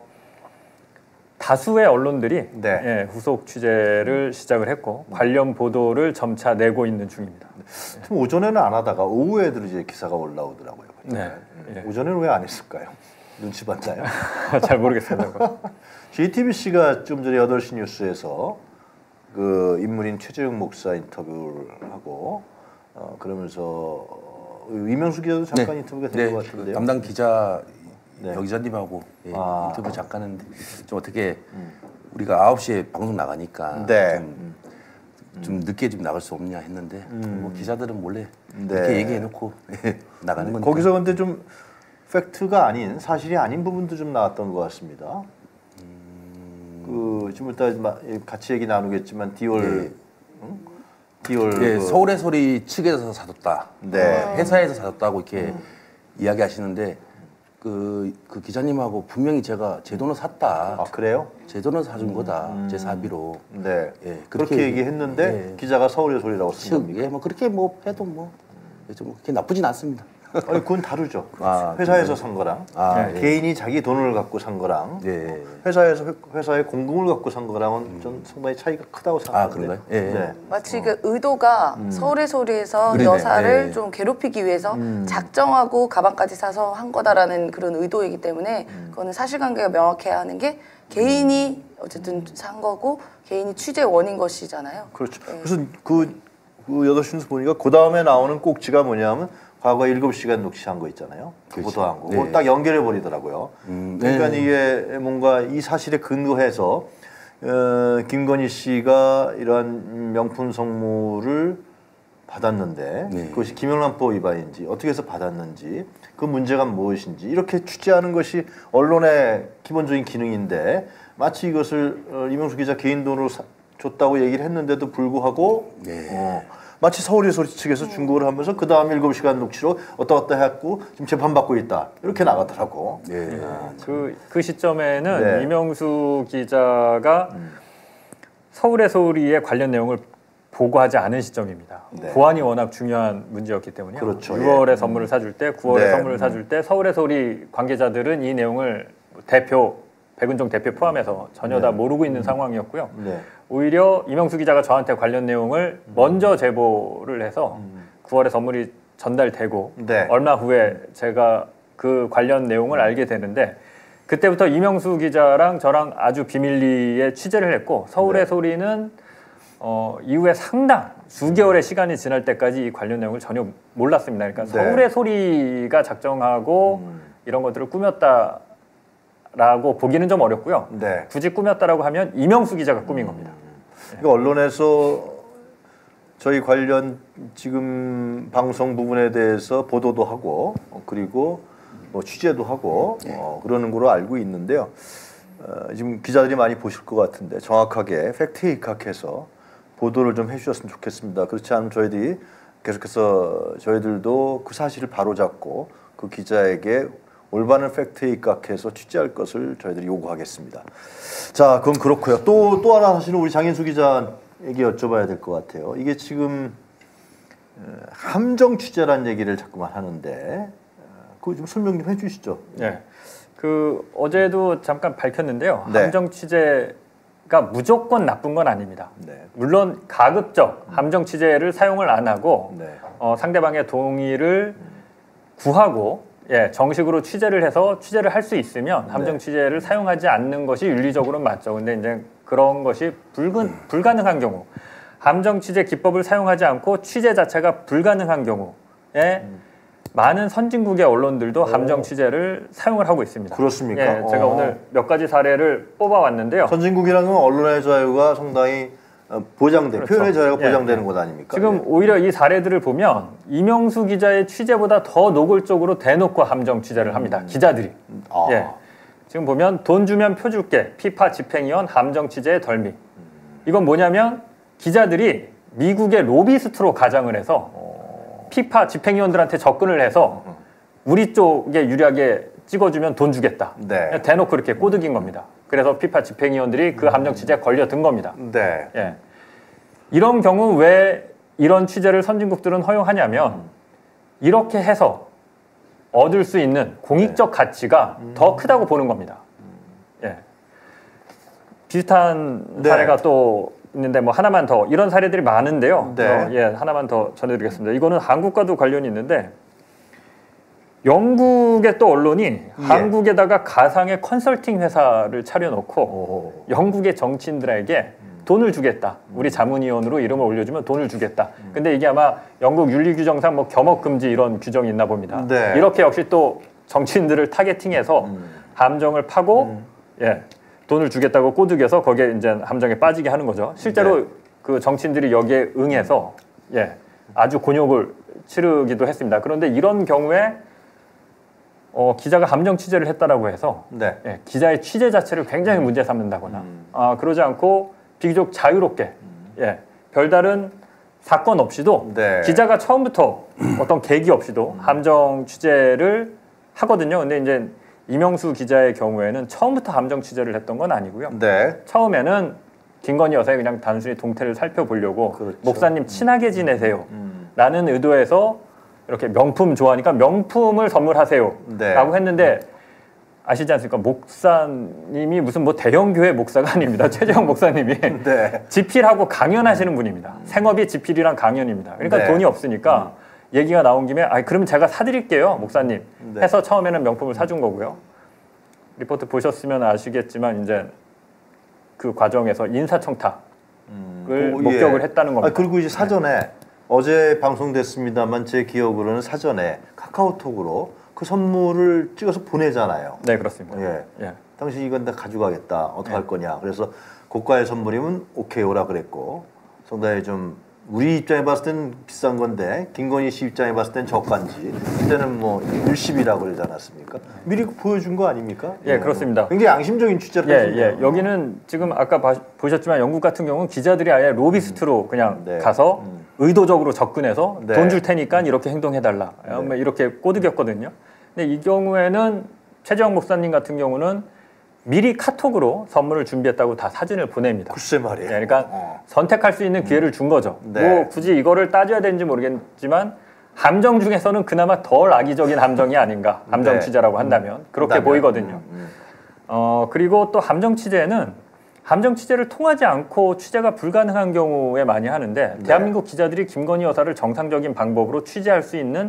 다수의 언론들이 네. 예, 후속 취재를 시작을 했고 관련 보도를 점차 내고 있는 중입니다. 좀 오전에는 안 하다가 오후에 이제 기사가 올라오더라고요. 네. 네. 오전에는 왜 안 했을까요? 눈치 봤나요? 잘 모르겠어요. 제이티비씨가 좀 전에 여덟 시 뉴스에서 그 인물인 최재형 목사 인터뷰를 하고 어, 그러면서 어, 이명수 기자도 잠깐 네. 인터뷰가 된 것 네. 같은데요. 담당 기자 네. 여 기자님하고 예, 아. 인터뷰 잠깐 했는데 좀 어떻게 음. 우리가 아홉 시에 방송 나가니까 네. 좀, 좀 늦게 좀 나갈 수 없냐 했는데 음. 뭐 기자들은 몰래 네. 이렇게 얘기해놓고 나가는 거니까. 거기서 근데 좀 팩트가 아닌 사실이 아닌 부분도 좀 나왔던 것 같습니다. 음. 그 지금 일단 같이 얘기 나누겠지만 디올 예. 응? 디올 예, 그 서울의 소리 측에서 사줬다. 네. 어, 회사에서 사줬다고 이렇게 음. 이야기하시는데 그, 그 기자님하고 분명히 제가 제 돈을 샀다. 아 그래요? 제 돈을 사준 음. 거다. 음. 제 사비로. 네. 예, 그렇게, 그렇게 얘기했는데 예. 기자가 서울의 소리라고 쓴 겁니까? 예, 뭐 그렇게 뭐 해도 뭐 좀 그렇게 나쁘진 않습니다. 아니 그건 다르죠. 아, 회사에서 산 거랑 아, 예. 개인이 자기 돈을 갖고 산 거랑 예. 회사에서 회사의 공금을 갖고 산 거랑은 음. 전 상당히 차이가 크다고 생각하는데. 아, 그런가요? 예. 네. 마치 그 의도가 음. 서울의 소리에서 그러네. 여사를 예. 좀 괴롭히기 위해서 음. 작정하고 가방까지 사서 한 거다라는 그런 의도이기 때문에 음. 그거는 사실관계가 명확해야 하는 게 개인이 어쨌든 산 거고 개인이 취재 원인 것이잖아요. 그렇죠. 예. 그래서 그, 그 여덟 시 뉴스 보니까 그 다음에 나오는 꼭지가 뭐냐면 과거 일곱 시간 녹취한 거 있잖아요. 그 보도한 거. 네. 그거 딱 연결해 버리더라고요. 음, 그러니까 네. 이게 뭔가 이 사실에 근거해서 어, 김건희 씨가 이러한 명품 선물을 받았는데 네. 그것이 김영란법 위반인지 어떻게 해서 받았는지 그 문제가 무엇인지 이렇게 취재하는 것이 언론의 기본적인 기능인데 마치 이것을 어, 이명수 기자 개인 돈으로 사, 줬다고 얘기를 했는데도 불구하고 네. 어, 마치 서울의 소리 측에서 중국을 하면서 그 다음 일곱 시간 녹취로 어떠 어떠 했고 지금 재판받고 있다 이렇게 나가더라고. 네. 아, 그, 그 시점에는 네. 이명수 기자가 음. 서울의 소리에 관련 내용을 보고하지 않은 시점입니다. 네. 보안이 워낙 중요한 문제였기 때문이요. 그렇죠. 유월에 예. 선물을 사줄 때, 구월에 네. 선물을 사줄 때 서울의 소리 관계자들은 이 내용을 대표, 백은종 대표 포함해서 전혀 네. 다 모르고 있는 상황이었고요. 네. 오히려 이명수 기자가 저한테 관련 내용을 음. 먼저 제보를 해서 음. 구월에 선물이 전달되고 네. 얼마 후에 제가 그 관련 내용을 알게 되는데 그때부터 이명수 기자랑 저랑 아주 비밀리에 취재를 했고 서울의 네. 소리는 어, 이후에 상당 수개월의 시간이 지날 때까지 이 관련 내용을 전혀 몰랐습니다. 그러니까 네. 서울의 소리가 작정하고 음. 이런 것들을 꾸몄다라고 보기는 좀 어렵고요. 네. 굳이 꾸몄다라고 하면 이명수 기자가 꾸민 겁니다. 그러니까 언론에서 저희 관련 지금 방송 부분에 대해서 보도도 하고 어, 그리고 뭐 취재도 하고 어, 그러는 걸로 알고 있는데요. 어, 지금 기자들이 많이 보실 것 같은데 정확하게 팩트 입각해서 보도를 좀 해주셨으면 좋겠습니다. 그렇지 않으면 저희들이 계속해서 저희들도 그 사실을 바로잡고 그 기자에게 올바른 팩트에 입각해서 취재할 것을 저희들이 요구하겠습니다. 자, 그건 그렇고요. 또, 또 하나 사실은 우리 장인수 기자에게 여쭤봐야 될 것 같아요. 이게 지금 함정 취재라는 얘기를 자꾸만 하는데 그거 좀 설명 좀 해주시죠. 네, 그 어제도 잠깐 밝혔는데요. 네. 함정 취재가 무조건 나쁜 건 아닙니다. 네. 물론 가급적 함정 취재를 사용을 안 하고 네. 어, 상대방의 동의를 구하고 예, 정식으로 취재를 해서 취재를 할 수 있으면 함정 네. 취재를 사용하지 않는 것이 윤리적으로는 맞죠. 근데 이제 그런 것이 불근, 불가능한 경우, 함정 취재 기법을 사용하지 않고 취재 자체가 불가능한 경우에 음. 많은 선진국의 언론들도 오. 함정 취재를 사용을 하고 있습니다. 그렇습니까? 예, 제가 어. 오늘 몇 가지 사례를 뽑아왔는데요. 선진국이라는 건 언론의 자유가 상당히 보장돼, 그렇죠. 표현의 자유가 예. 보장되는 것 아닙니까? 지금 예. 오히려 이 사례들을 보면 이명수 기자의 취재보다 더 노골적으로 대놓고 함정 취재를 합니다. 음. 기자들이. 아. 예. 지금 보면 돈 주면 표 줄게. 피파 집행위원 함정 취재의 덜미. 이건 뭐냐면 기자들이 미국의 로비스트로 가장을 해서 어. 피파 집행위원들한테 접근을 해서 우리 쪽에 유리하게 찍어주면 돈 주겠다. 네. 대놓고 이렇게 꼬드긴 겁니다. 그래서 피파 집행위원들이 그 함정 취재에 걸려든 겁니다. 네. 예. 이런 경우 왜 이런 취재를 선진국들은 허용하냐면 이렇게 해서 얻을 수 있는 공익적 네. 가치가 음. 더 크다고 보는 겁니다. 예. 비슷한 네. 사례가 또 있는데 뭐 하나만 더 이런 사례들이 많은데요. 네. 어, 예, 하나만 더 전해드리겠습니다. 이거는 한국과도 관련이 있는데 영국의 또 언론이 예. 한국에다가 가상의 컨설팅 회사를 차려놓고 오. 영국의 정치인들에게 돈을 주겠다. 우리 자문위원으로 이름을 올려주면 돈을 주겠다. 음. 근데 이게 아마 영국 윤리규정상 뭐 겸업금지 이런 규정이 있나 봅니다. 네. 이렇게 역시 또 정치인들을 타겟팅해서 음. 함정을 파고 음. 예, 돈을 주겠다고 꼬드겨서 거기에 이제 함정에 빠지게 하는 거죠. 실제로 네. 그 정치인들이 여기에 응해서 예, 아주 곤욕을 치르기도 했습니다. 그런데 이런 경우에 어, 기자가 함정 취재를 했다라고 해서 네. 예, 기자의 취재 자체를 굉장히 문제 삼는다거나 음. 아, 그러지 않고 비교적 자유롭게 음. 예, 별다른 사건 없이도 네. 기자가 처음부터 어떤 계기 없이도 음. 함정 취재를 하거든요. 근데 이제 이명수 기자의 경우에는 처음부터 함정 취재를 했던 건 아니고요. 네. 처음에는 김건희 여사의 그냥 단순히 동태를 살펴보려고 그렇죠. 목사님 친하게 지내세요 음. 라는 의도에서 이렇게 명품 좋아하니까 명품을 선물하세요 네. 라고 했는데 아시지 않습니까? 목사님이 무슨 뭐 대형교회 목사가 아닙니다. 최재형 목사님이 네. 집필하고 강연하시는 분입니다. 음. 생업이 집필이랑 강연입니다. 그러니까 네. 돈이 없으니까 음. 얘기가 나온 김에 아 그러면 제가 사드릴게요 목사님 네. 해서 처음에는 명품을 사준 거고요. 리포트 보셨으면 아시겠지만 이제 그 과정에서 인사청탁을 음. 오, 목격을 예. 했다는 겁니다. 아, 그리고 이제 사전에 네. 어제 방송됐습니다만 제 기억으로는 사전에 카카오톡으로 그 선물을 찍어서 보내잖아요. 네, 그렇습니다. 예. 예. 당신 이건 다 가져가겠다. 어떻게 네. 할 거냐. 그래서 고가의 선물이면 오케이 오라 그랬고 상당히 좀 우리 입장에 봤을 땐 비싼 건데 김건희 씨 입장에 봤을 땐 저가인지 그때는 뭐 일십이라고 그러지 않았습니까? 미리 보여준 거 아닙니까? 예, 그렇습니다. 굉장히 양심적인 취재를 예, 했습니다. 예. 여기는 지금 아까 봐, 보셨지만 영국 같은 경우는 기자들이 아예 로비스트로 그냥 네. 가서 음. 의도적으로 접근해서 네. 돈 줄 테니까 이렇게 행동해달라. 네. 이렇게 꼬드겼거든요. 근데 이 경우에는 최재형 목사님 같은 경우는 미리 카톡으로 선물을 준비했다고 다 사진을 보냅니다. 글쎄 말이에요. 네, 그러니까 어. 선택할 수 있는 기회를 준 거죠. 네. 뭐 굳이 이거를 따져야 되는지 모르겠지만 함정 중에서는 그나마 덜 악의적인 함정이 아닌가. 함정 네. 취재라고 한다면 그렇게 한다면. 보이거든요. 음, 음. 어, 그리고 또 함정 취재는 함정 취재를 통하지 않고 취재가 불가능한 경우에 많이 하는데 네. 대한민국 기자들이 김건희 여사를 정상적인 방법으로 취재할 수 있는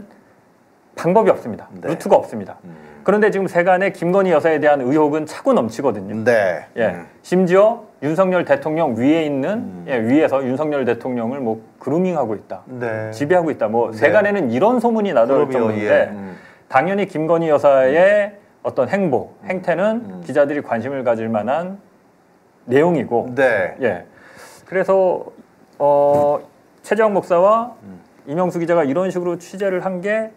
방법이 없습니다. 네. 루트가 없습니다. 음. 그런데 지금 세간에 김건희 여사에 대한 의혹은 차고 넘치거든요. 네. 예. 음. 심지어 윤석열 대통령 위에 있는 음. 예, 위에서 윤석열 대통령을 뭐 그루밍하고 있다. 네. 지배하고 있다. 뭐 네. 세간에는 이런 소문이 나돌 정도인데 예. 음. 당연히 김건희 여사의 음. 어떤 행보, 행태는 음. 기자들이 관심을 가질 만한 내용이고 네. 예. 그래서 어 최재형 목사와 음. 이명수 기자가 이런 식으로 취재를 한 게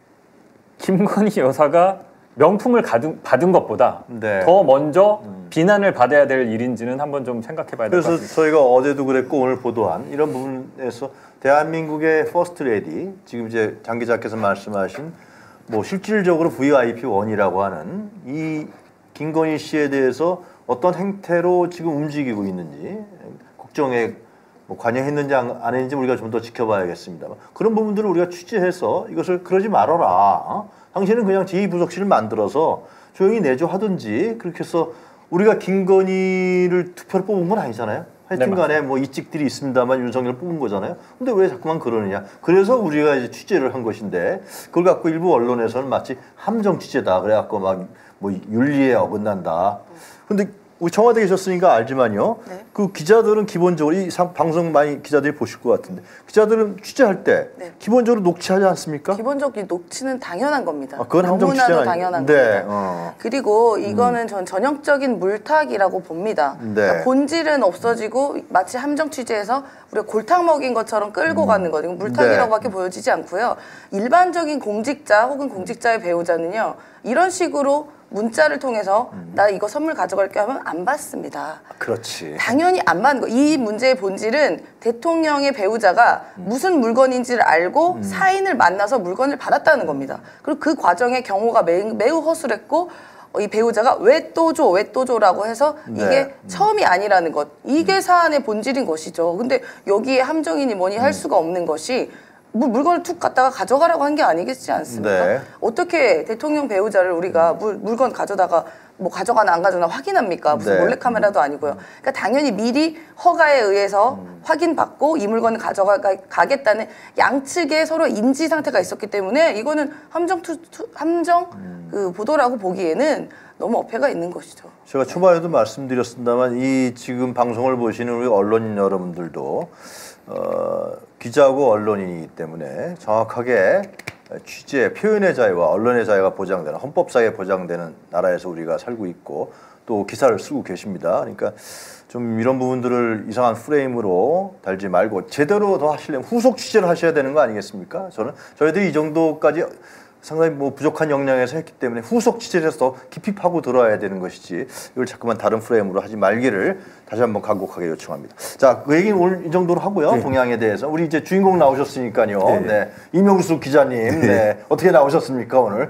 김건희 여사가 명품을 가둔, 받은 것보다 네. 더 먼저 음. 비난을 받아야 될 일인지는 한번 좀 생각해봐야 될 것 같습니다. 그래서 저희가 어제도 그랬고 오늘 보도한 이런 부분에서 대한민국의 퍼스트 레디, 지금 이제 장 기자께서 말씀하신 뭐 실질적으로 브이아이피 원이라고 하는 이 김건희 씨에 대해서 어떤 행태로 지금 움직이고 있는지, 국정에 뭐 관여했는지 안 했는지 우리가 좀 더 지켜봐야겠습니다. 그런 부분들을 우리가 취재해서 이것을 그러지 말아라. 어? 당신은 그냥 제이 부속실을 만들어서 조용히 내조하든지, 그렇게 해서 우리가 김건희를 투표를 뽑은 건 아니잖아요. 하여튼 간에 뭐 이직들이 있습니다만 윤석열을 뽑은 거잖아요. 근데 왜 자꾸만 그러느냐. 그래서 우리가 이제 취재를 한 것인데, 그걸 갖고 일부 언론에서는 마치 함정 취재다. 그래갖고 막 뭐 윤리에 어긋난다. 근데 우리 청와대 계셨으니까 알지만요. 네. 그 기자들은 기본적으로 이 방송 많이 기자들이 보실 것 같은데, 기자들은 취재할 때 네. 기본적으로 녹취하지 않습니까? 기본적으로 녹취는 당연한 겁니다. 아, 그건 함정 취재는 당연한 네. 겁니다. 어. 그리고 이거는 음. 전 전형적인 물타기라고 봅니다. 네. 그러니까 본질은 없어지고 마치 함정 취재에서 우리가 골탕 먹인 것처럼 끌고 음. 가는 거죠. 물타기라고밖에 네. 보여지지 않고요. 일반적인 공직자 혹은 공직자의 배우자는요, 이런 식으로 문자를 통해서 음. 나 이거 선물 가져갈게 하면 안 받습니다. 그렇지. 당연히 안 받는 거. 이 문제의 본질은 대통령의 배우자가 음. 무슨 물건인지를 알고 음. 사인을 만나서 물건을 받았다는 겁니다. 그리고 그 과정의 경우가 매, 매우 허술했고, 이 배우자가 왜 또 줘, 왜 또 줘라고 해서 이게 네. 처음이 아니라는 것. 이게 음. 사안의 본질인 것이죠. 근데 여기에 함정이니 뭐니 할 음. 수가 없는 것이, 뭐 물건을 툭 갖다가 가져가라고 한 게 아니겠지 않습니까? 네. 어떻게 대통령 배우자를 우리가 물, 물건 가져다가 뭐 가져가나 안 가져가나 확인합니까? 무슨 네. 몰래카메라도 아니고요. 그러니까 당연히 미리 허가에 의해서 음. 확인받고 이 물건을 가져가겠다는 양측의 서로 인지 상태가 있었기 때문에 이거는 함정, 투, 투, 함정 음. 그 보도라고 보기에는 너무 어폐가 있는 것이죠. 제가 초반에도 말씀드렸습니다만 이 지금 방송을 보시는 우리 언론인 여러분들도 어, 기자고 언론인이기 때문에 정확하게 취재, 표현의 자유와 언론의 자유가 보장되는, 헌법상에 보장되는 나라에서 우리가 살고 있고 또 기사를 쓰고 계십니다. 그러니까 좀 이런 부분들을 이상한 프레임으로 달지 말고 제대로 더 하시려면 후속 취재를 하셔야 되는 거 아니겠습니까? 저는 저희들이 이 정도까지 상당히 뭐 부족한 역량에서 했기 때문에 후속 취재를 해서 더 깊이 파고 들어야 되는 것이지, 이걸 자꾸만 다른 프레임으로 하지 말기를 다시 한번 간곡하게 요청합니다. 자, 그 얘기는 오늘 이 정도로 하고요. 네. 동향에 대해서. 우리 이제 주인공 나오셨으니까요. 네. 네. 이명수 기자님. 네. 네. 어떻게 나오셨습니까, 오늘?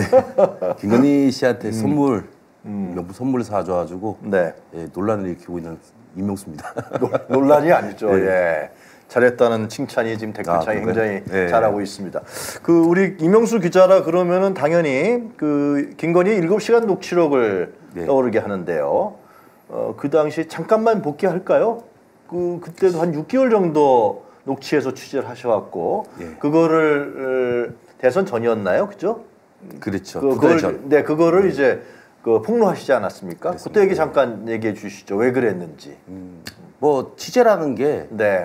네. 김건희 씨한테 음. 선물, 음. 명품 선물을 사줘가지고 네. 예, 논란을 일으키고 있는 이명수입니다. 논란이 아니죠. 네. 예. 잘했다는 칭찬이 지금 댓글창에 아, 굉장히 네. 잘하고 있습니다. 그 우리 이명수 기자라 그러면은 당연히 그 김건희 일곱 시간 녹취록을 네. 떠오르게 하는데요. 어, 그 당시 잠깐만 복귀할까요? 그 그때도 한 육 개월 정도 녹취해서 취재를 하셔갖고 네. 그거를 대선 전이었나요, 그죠? 그렇죠. 그, 그걸, 네, 그거를 네. 이제 그 폭로하시지 않았습니까? 그렇습니다. 그때 얘기 잠깐 얘기해 주시죠. 왜 그랬는지. 음, 뭐 취재라는 게. 네.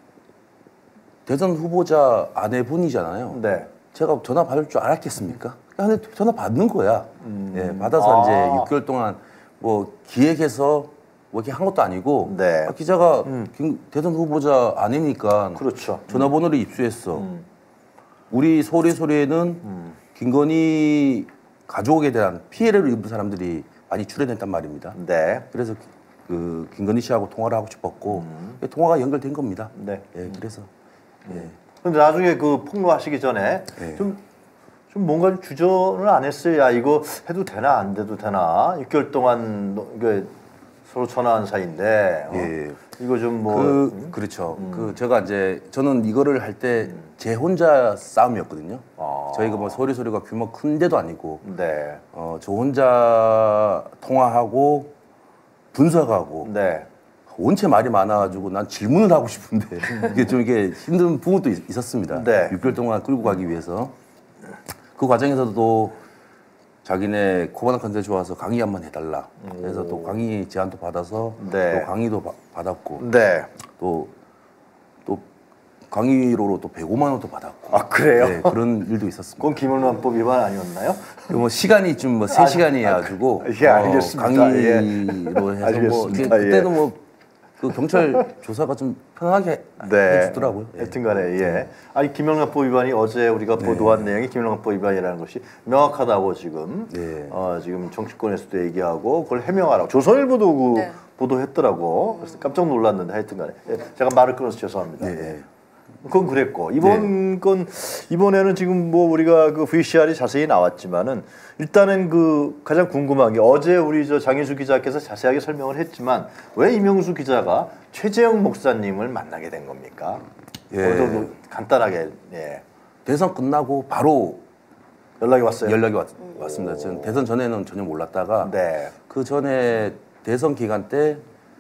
대선 후보자 아내분이잖아요. 네. 제가 전화 받을 줄 알았겠습니까? 근데 전화 받는 거야. 음. 예, 받아서 아. 이제 육 개월 동안 뭐 기획해서 뭐 이렇게 한 것도 아니고 네. 아, 기자가 음. 김, 대선 후보자 아내니까 그렇죠. 전화번호를 음. 입수했어. 음. 우리 소리소리에는 음. 김건희 가족에 대한 피해를 입은 사람들이 많이 출연했단 말입니다. 네. 그래서 그 김건희 씨하고 통화를 하고 싶었고 음. 통화가 연결된 겁니다. 네. 예, 그래서. 예. 근데 나중에 그 폭로하시기 전에 예. 좀, 좀 뭔가 좀 주저를 안 했어요. 야, 이거 해도 되나 안 돼도 되나. 육 개월 동안 이게 서로 전화한 사이인데 어? 예. 이거 좀 뭐 그, 음? 그렇죠. 음. 그 제가 이제 저는 이거를 할 때 제 혼자 싸움이었거든요. 아. 저희가 뭐 소리 소리가 규모 큰 데도 아니고 네. 어, 저 혼자 통화하고 분석하고 네. 원체 말이 많아가지고 난 질문을 하고 싶은데 이게 좀 이게 힘든 부분도 있, 있었습니다. 네. 육 개월 동안 끌고 가기 위해서 그 과정에서도 자기네 코바나 컨텐츠 와서 강의 한번 해달라. 그래서 또 강의 제안도 받아서 네. 또 강의도 바, 받았고 네. 또, 또 강의료로 또 백오만 원도 받았고. 아 그래요? 네, 그런 일도 있었습니다. 그건 김은환법 위반 아니었나요? 뭐 시간이 좀 뭐 세 시간이 해가지고 아, 예, 알겠습니다. 어, 강의로 예. 해서 알겠습니다. 뭐 그때도 뭐 그 경찰 조사가 좀 편하게 네. 해주더라고요. 예. 하여튼간에 예. 아니 김영란법 위반이 어제 우리가 네. 보도한 내용이 김영란법 위반이라는 것이 명확하다고 지금 네. 어, 지금 정치권에서도 얘기하고 그걸 해명하라고 조선일보도 그 네. 보도했더라고. 그래서 깜짝 놀랐는데 하여튼간에 예. 제가 말을 끊어서 죄송합니다. 네. 예. 그건 그랬고 이번 네. 건 이번에는 지금 뭐 우리가 그 브이씨알이 자세히 나왔지만은 일단은 그 가장 궁금한 게 어제 우리 저 장인수 기자께서 자세하게 설명을 했지만 왜 이명수 기자가 최재형 목사님을 만나게 된 겁니까? 예. 간단하게 예. 대선 끝나고 바로 연락이 왔어요. 연락이 왔, 왔습니다. 저는 대선 전에는 전혀 몰랐다가 네. 그 전에 대선 기간 때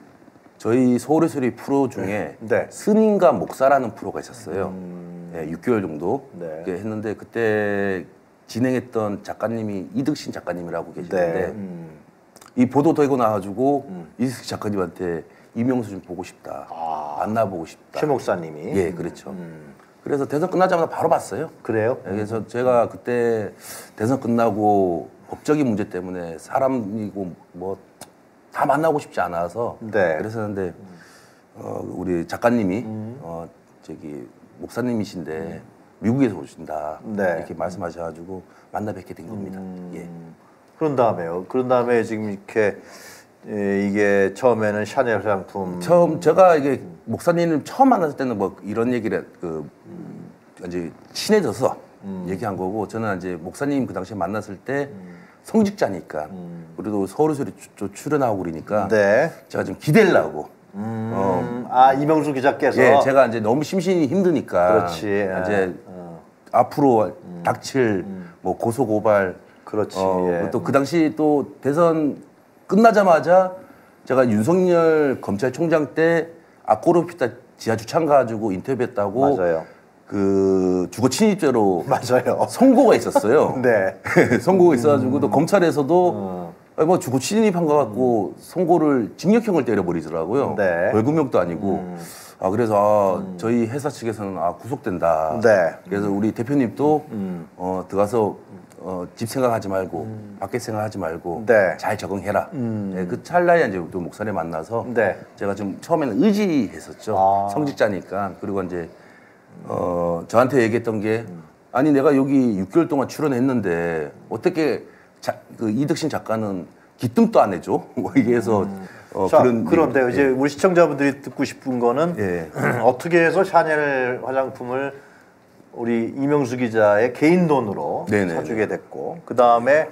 저희 서울의 소리 프로 중에 네. 스님과 목사라는 프로가 있었어요. 음... 네, 육 개월 정도 네. 했는데 그때 진행했던 작가님이 이득신 작가님이라고 계시는데 네. 음... 이 보도 되고 나가지고 음. 이득신 작가님한테 이명수 좀 보고 싶다. 아... 만나보고 싶다. 최 목사님이? 예, 그렇죠. 음... 그래서 대선 끝나자마자 바로 봤어요. 그래요? 네, 그래서 제가 그때 대선 끝나고 법적인 문제 때문에 사람이고 뭐 다 만나고 싶지 않아서 네. 그랬었는데 어, 우리 작가님이 음. 어, 저기 목사님이신데 음. 미국에서 오신다 네. 이렇게 말씀하셔가지고 만나 뵙게 된 겁니다. 음. 예. 그런 다음에요. 그런 다음에 지금 이렇게 예, 이게 처음에는 샤넬 화장품 처음 제가 이게 목사님을 처음 만났을 때는 뭐 이런 얘기를 그 음. 이제 친해져서 음. 얘기한 거고 저는 이제 목사님 그 당시에 만났을 때 음. 성직자니까 음. 그래도 서울의 소리 출연하고 그러니까 네. 제가 좀 기대를 하고 음. 어. 아 이명수 기자께서 예, 제가 이제 너무 심신이 힘드니까 그렇지. 이제 어. 앞으로 음. 닥칠 음. 뭐 고소 고발 그렇지. 어, 예. 또 그 당시 또 대선 끝나자마자 제가 윤석열 검찰총장 때 아꼬르피타 지하 주차장 가지고 인터뷰했다고 맞아요. 그 주거 침입죄로 맞아요. 선고가 있었어요. 네. 선고가 있어가지고 음. 또 검찰에서도 음. 뭐 주거 침입한 거 갖고 음. 선고를 징역형을 때려버리더라고요. 네. 벌금형도 아니고. 음. 아 그래서 아, 음. 저희 회사 측에서는 아 구속된다. 네. 그래서 우리 대표님도 음. 어, 들어가서 어, 집 생각하지 말고 음. 밖에 생각하지 말고 네. 잘 적응해라. 음. 네, 그 찰나에 이제 또 목사님 만나서 네. 제가 좀 처음에는 의지했었죠. 아. 성직자니까. 그리고 이제 어, 저한테 얘기했던 게 아니 내가 여기 육 개월 동안 출연했는데 어떻게 자, 그 이득신 작가는 기뜸도 안 해줘? 뭐 얘기해서 음. 어, 자, 그런 그런데 예. 이제 우리 시청자분들이 듣고 싶은 거는 예. 어떻게 해서 샤넬 화장품을 우리 이명수 기자의 개인 돈으로 네네. 사주게 됐고 그 다음에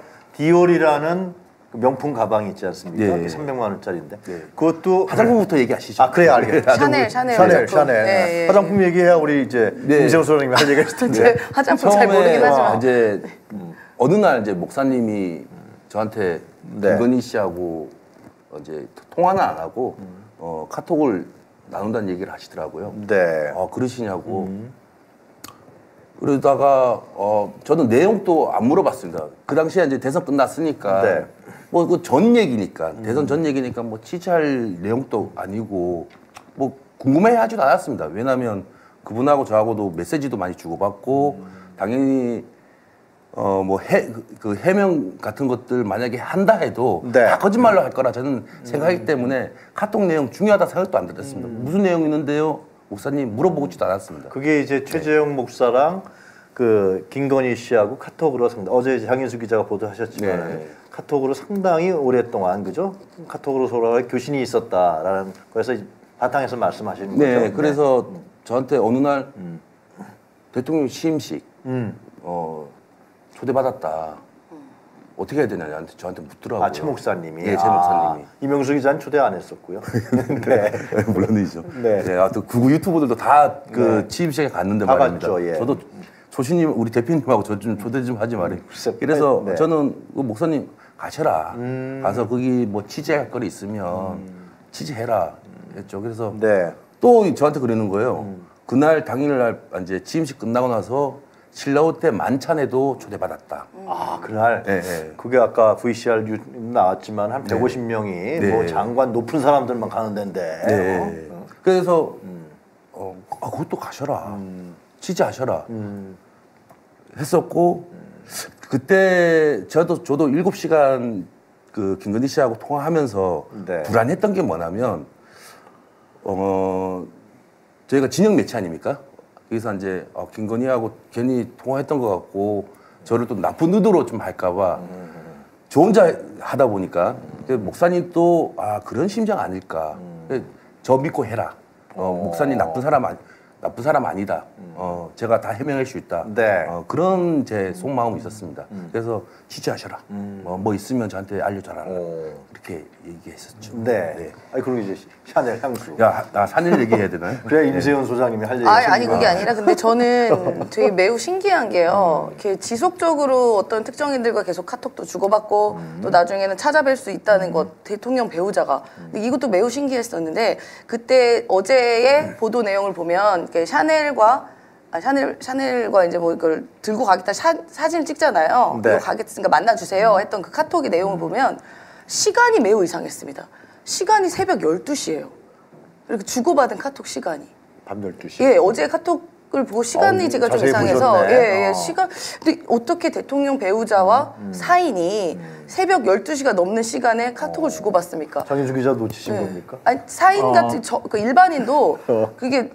디올이라는 명품 가방이 있지 않습니까? 예. 삼백만 원짜리인데 예. 그것도 화장품부터 얘기하시죠. 아 그래요, 알겠습니다. 샤넬, 샤넬, 샤넬, 샤넬. 네, 예. 화장품 얘기해야 우리 이제 네. 임세훈 소장님이 할 얘기가 있을 텐데. 화장품 잘 모르긴 하지만 이제 음. 어느 날 이제 목사님이 저한테 네. 김건희 씨하고 이제 통화는 안 하고 음. 어, 카톡을 나눈다는 얘기를 하시더라고요. 네. 아 그러시냐고. 음. 그러다가 어, 저는 내용도 안 물어봤습니다. 그 당시에 이제 대선 끝났으니까. 네. 뭐 그 전 얘기니까 음. 대선 전 얘기니까 뭐 취재할 내용도 아니고 뭐 궁금해하지도 않았습니다. 왜냐하면 그분하고 저하고도 메시지도 많이 주고받고 음. 당연히 어 뭐 해 그 해명 같은 것들 만약에 한다 해도 네. 다 거짓말로 할 거라 저는 음. 생각하기 때문에 카톡 내용 중요하다 생각도 안 들었습니다. 음. 무슨 내용 있는데요, 목사님 물어보지도 않았습니다. 그게 이제 최재형 네. 목사랑 그 김건희 씨하고 카톡으로 상당 어제 장인수 기자가 보도하셨지만. 네. 카톡으로 상당히 오랫동안 그죠? 카톡으로 서로 교신이 있었다라는 거에서 바탕에서 말씀하시는 거죠. 네, 그래서 네. 저한테 어느 날 음. 대통령 취임식 음. 어, 초대받았다. 어떻게 해야 되냐 저한테, 저한테 묻더라고요. 아, 최 목사님이. 네, 최 목사님이. 아, 이명수 기자는 초대 안 했었고요. 네, 물론이죠. 네, 네 아, 또 구구 유튜버들도 다 그 네. 취임식에 갔는데 다 말입니다. 갔죠, 예. 저도 조신님 우리 대표님하고 저 좀 초대 좀 하지 말아요. 그래서 네. 저는 그 목사님 가셔라. 음. 가서 거기 뭐 취재할 거리 있으면 음. 취재해라 했죠. 그래서 네. 또 저한테 그러는 거예요. 음. 그날 당일날 이제 취임식 끝나고 나서 신라호 때 만찬에도 초대받았다. 음. 아 그날? 네, 네. 그게 아까 브이씨알 나왔지만 한 백오십 명이 네. 뭐 장관 높은 사람들만 가는 데인데. 네. 어? 그래서 음. 어, 아, 그것도 가셔라. 음. 취재하셔라. 음. 했었고 그때 저도 저도 일곱 시간 그 김건희 씨하고 통화하면서 네. 불안했던 게 뭐냐면 어 저희가 진영 매체 아닙니까? 그래서 이제 어, 김건희하고 괜히 통화했던 것 같고 저를 또 나쁜 의도로 좀 할까봐 저 혼자 하다 보니까 목사님 또 아 그런 심정 아닐까? 저 믿고 해라. 어, 목사님 나쁜 사람 아니. 나쁜 사람 아니다. 어, 제가 다 해명할 수 있다. 네. 어, 그런 제 속마음이 있었습니다. 음. 그래서 취재하셔라. 음. 어, 뭐 있으면 저한테 알려줘라. 오. 이렇게 얘기했었죠. 네. 네. 아니 그리고 이제 샤넬 향수. 야, 나 샤넬 얘기해야 되나요? 그래 임세훈 네. 소장님이 할 얘기. 아니, 아니 그게 아니라 근데 저는 되게 매우 신기한 게요. 이렇게 지속적으로 어떤 특정인들과 계속 카톡도 주고받고 음. 또 나중에는 찾아뵐 수 있다는 것 대통령 배우자가 음. 이것도 매우 신기했었는데 그때 어제의 음. 보도 내용을 보면 샤넬과 아, 샤넬 샤넬과 이제 뭐 이걸 들고 가겠다 샤, 사진을 찍잖아요. 네. 이거 가겠으니까 만나주세요 했던 그 카톡의 내용을 보면 시간이 매우 이상했습니다. 시간이 새벽 열두 시예요. 이렇게 주고받은 카톡 시간이. 밤 열두 시. 예, 어제 카톡을 보고 시간이 어, 제가 좀 이상해서 예, 예, 어. 시간 근데 어떻게 대통령 배우자와 음, 음. 사인이 음. 새벽 열두 시가 넘는 시간에 카톡을 어. 주고받습니까? 장윤수 기자 놓치신 예. 겁니까? 아니, 사인 어. 같은 저, 그 일반인도 그게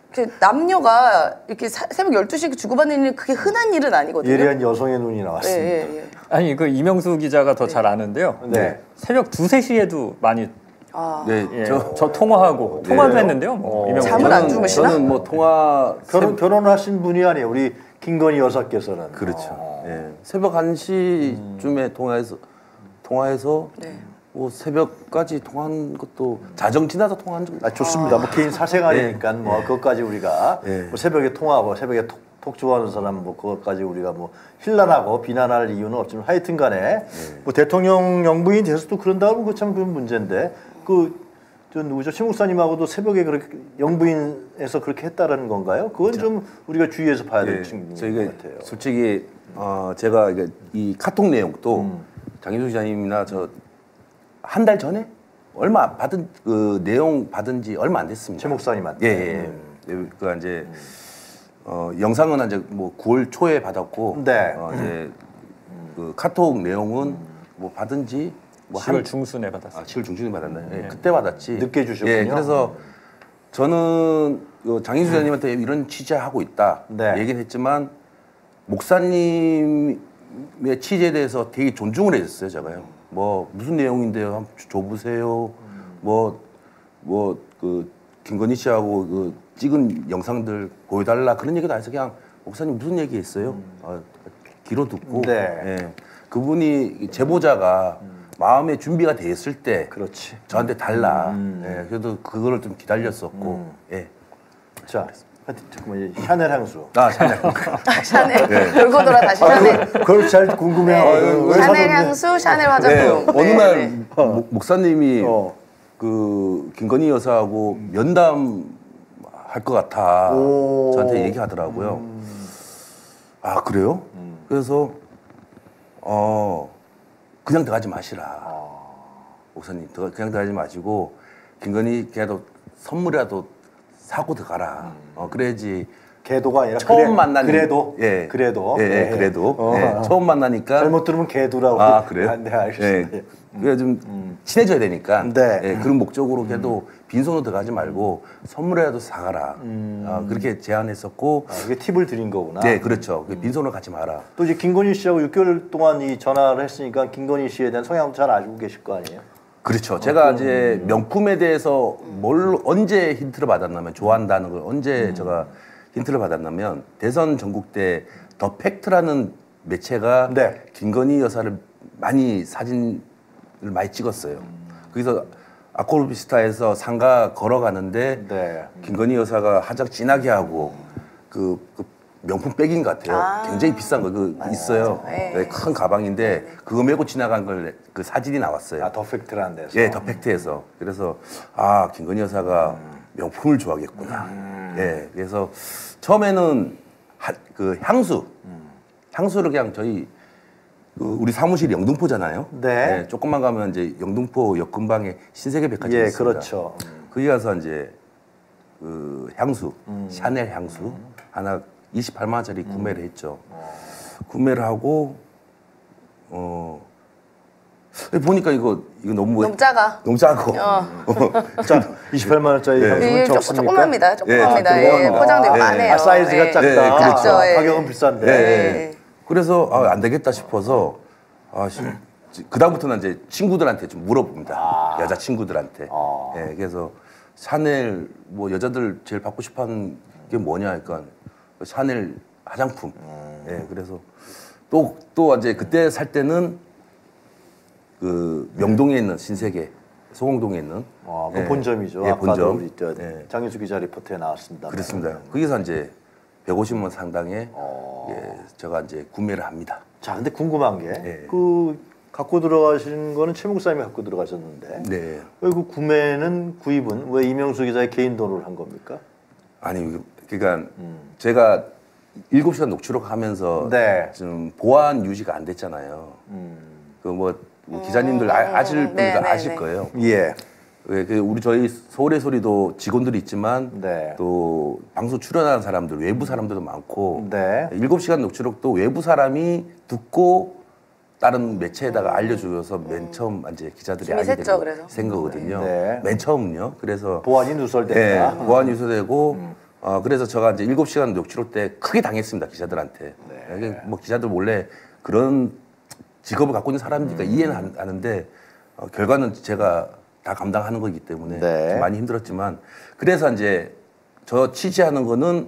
남녀가 이렇게 사, 새벽 열두 시에 주고받는 일은 그게 흔한 일은 아니거든요. 예리한 여성의 눈이 나왔습니다. 예, 예, 예. 아니 그 이명수 기자가 더 잘 네. 아는데요. 네. 새벽 두세 시에도 많이 아. 네, 예, 저, 저 통화하고 네. 통화도 했는데요. 뭐, 어. 잠을 안 주무시나? 저는 뭐 통화 결혼 결혼하신 분이 아니에요. 우리 김건희 여사께서는. 그렇죠. 어. 예. 새벽 한 시쯤에 음. 통화해서 통화해서 네. 뭐 새벽까지 통화한 것도 자정 지나서 통화한 적. 아, 좋습니다. 아. 뭐 개인 사생활이니까 네. 뭐 네. 그것까지 우리가 네. 뭐 새벽에 통화하고 새벽에 톡, 톡 좋아하는 사람 뭐 그것까지 우리가 뭐 힐난하고 비난할 이유는 없지만 하여튼간에 네. 뭐 대통령 영부인 돼서도 그런다면 그 참 그런 문제인데 그 저 누구죠 최 목사님하고도 새벽에 그렇게 영부인에서 그렇게 했다라는 건가요? 그건 그렇죠. 좀 우리가 주의해서 봐야 될 측면인 네. 것 같아요. 솔직히 어, 제가 이 카톡 내용도 음. 장인수 기자님이나 저 한 달 전에 얼마 받은 그 내용 받은 지 얼마 안 됐습니다. 최 목사님한테. 예, 예. 음. 그 이제 음. 어, 영상은 이제 뭐 구월 초에 받았고, 네. 어, 이제 음. 그 카톡 내용은 음. 뭐 받은 지 뭐 시월 중순에 받았어요. 아, 시월 중순에 받았나요? 예, 네. 그때 받았지. 늦게 주셨군요. 예, 그래서 저는 장인수 기자님한테 이런 취재하고 있다 네. 얘기는 했지만 목사님의 취재에 대해서 되게 존중을 해줬어요, 제가요. 뭐 무슨 내용인데요? 한번 줘보세요. 뭐 뭐 그 김건희 씨하고 그 찍은 영상들 보여달라 그런 얘기도 안 해서 그냥 목사님 무슨 얘기했어요? 음. 아, 귀로 듣고 네. 예. 그분이 제보자가 음. 마음의 준비가 돼 있을 때 그렇지. 저한테 달라. 음. 예. 그래도 그거를 좀 기다렸었고 음. 예. 자. 잠깐만 샤넬 향수. 아 샤넬. 샤넬. 네. 돌고 돌아 다시 샤넬. 그걸 잘 궁금해요. 네. 샤넬 향수, 샤넬 화장품. 네. 어느 네. 날 네. 목, 목사님이 어. 그 김건희 여사하고 면담 할 것 같아. 오. 저한테 얘기하더라고요. 음. 아 그래요? 음. 그래서 어 그냥 들어가지 마시라. 아. 목사님 그냥 들어가지 마시고 김건희 걔도 선물이라도 사고 들어가라. 음. 어, 그래야지. 개도가 아니라 처음 그래, 만나는. 그래도. 예. 그래도. 예, 예, 그래도. 어. 예, 처음 만나니까. 잘못 들으면 개도라고. 아, 그래요? 네, 알겠습니다. 예. 그래 좀 음. 친해져야 되니까. 네. 예, 그런 목적으로 걔도 음. 빈손으로 들어가지 말고 선물이라도 사가라. 음. 어, 그렇게 제안했었고. 아, 이게 팁을 드린 거구나. 네, 그렇죠. 음. 빈손으로 가지 마라. 또 이제 김건희 씨하고 육 개월 동안 이 전화를 했으니까 김건희 씨에 대한 성향도 잘 알고 계실 거 아니에요? 그렇죠. 제가 어, 이제 명품에 대해서 뭘 언제 힌트를 받았냐면 좋아한다는 걸 언제 음. 제가 힌트를 받았냐면 대선 전국 때 더 팩트라는 매체가 네. 김건희 여사를 많이 사진을 많이 찍었어요. 음. 거기서 아코르비스타에서 상가 걸어가는데 네. 김건희 여사가 화장 진하게 하고 그, 그 명품 백인 것 같아요. 아. 굉장히 비싼 거 그 있어요. 네, 큰 가방인데 그거 메고 지나간 걸 그 사진이 나왔어요. 아, 더 팩트라는 데서. 예, 더 팩트에서. 그래서 아 김건희 여사가 음. 명품을 좋아하겠구나. 음. 예, 그래서 처음에는 하, 그 향수, 음. 향수를 그냥 저희 그 우리 사무실이 영등포잖아요. 네. 예, 조금만 가면 이제 영등포 역 근방에 신세계백화점이 예, 있습니다. 그렇죠. 거기 가서 이제 그 향수, 음. 샤넬 향수 음. 하나 이십팔만 원짜리 구매를 했죠. 어. 구매를 하고 어 보니까 이거 이거 너무 너무 작아. 너무 작고. 어. 자, 이십팔만 원짜리 네. 적습니까? 조그맣니다. 조그맣니다. 예, 예, 포장도 네. 안해요. 아, 사이즈가 예. 작다. 네, 그렇죠. 작죠. 예. 가격은 비싼데. 네. 네. 그래서 아, 안 되겠다 싶어서 아, 그 다음부터는 이제 친구들한테 좀 물어봅니다. 아. 여자 친구들한테. 아. 예, 그래서 샤넬 뭐 여자들 제일 받고 싶어하는 게 뭐냐, 그러니까 샤넬 화장품. 음. 예, 그래서 또 또 이제 그때 살 때는 그 명동에 있는 신세계, 소공동에 있는 아, 그 예. 본점이죠. 예, 본점. 우리 예. 장윤수 기자 리포트에 나왔습니다. 그렇습니다. 거기서 이제 백오십만 원 상당의 어. 예, 제가 이제 구매를 합니다. 자, 근데 궁금한 게 그 예. 갖고 들어가신 거는 최 목사님이 갖고 들어가셨는데 네. 왜 그 구매는 구입은 왜 이명수 기자의 개인 돈으로 한 겁니까? 아니 그러니까 음. 제가 일곱 시간 녹취록 하면서 네. 좀 보안 유지가 안 됐잖아요. 음. 그 뭐 기자님들 음. 아, 아실 분들 네, 아실 네, 거예요. 예. 그 우리 저희 서울의 소리도 직원들이 있지만 네. 또 방송 출연하는 사람들 외부 사람들도 많고 네. 일곱 시간 녹취록도 외부 사람이 듣고 다른 매체에다가 알려줘서 맨 처음 이제 기자들이 알게 되고 센 거거든요. 네. 맨 처음은요. 그래서 보안이 누설됐다. 네, 보안이 누설되고 음. 어, 그래서 제가 이제 일곱 시간 녹취록 때 크게 당했습니다. 기자들한테. 네. 뭐 기자들 원래 그런 직업을 갖고 있는 사람이니까 음. 이해는 하는데 어, 결과는 제가 다 감당하는 거기 때문에 네. 많이 힘들었지만 그래서 이제 저 취재하는 거는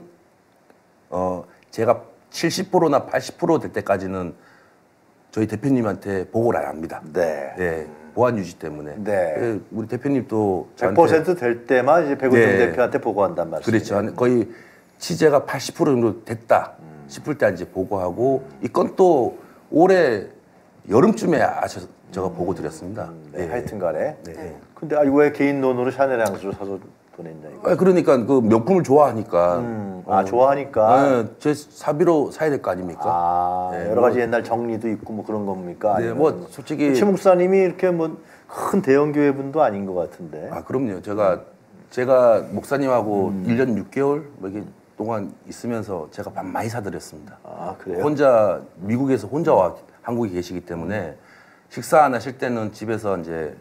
어, 제가 칠십 퍼센트나 팔십 퍼센트 될 때까지는 저희 대표님한테 보고를 안 합니다. 네. 네. 보안 유지 때문에. 네. 우리 대표님도 백 퍼센트 될 때만 이제 백오종 네. 대표한테 보고한단 말씀이죠. 그렇죠. 거의 취재가 팔십 퍼센트 정도 됐다 음. 싶을 때 이제 보고하고 이 건 또 올해 여름쯤에 아셔 제가 음. 보고 드렸습니다. 네. 네. 하여튼간에. 네. 네. 근데 아니 왜 개인 돈으로 샤넬 향수를 사서 보냈냐 이거. 아, 그러니까 그 명품을 좋아하니까. 음. 아 어. 좋아하니까. 네. 제 사비로 사야 될 거 아닙니까? 아 네. 여러 가지 옛날 정리도 있고 뭐 그런 겁니까? 네. 뭐 솔직히 최 목사님이 이렇게 뭐 큰 대형 교회 분도 아닌 것 같은데. 아 그럼요. 제가 제가 목사님하고 음. 일 년 육 개월 뭐 이게 동안 있으면서 제가 밥 많이 사드렸습니다. 아 그래요? 혼자 미국에서 혼자 와 한국에 계시기 때문에 식사 안 하실 때는 집에서 이제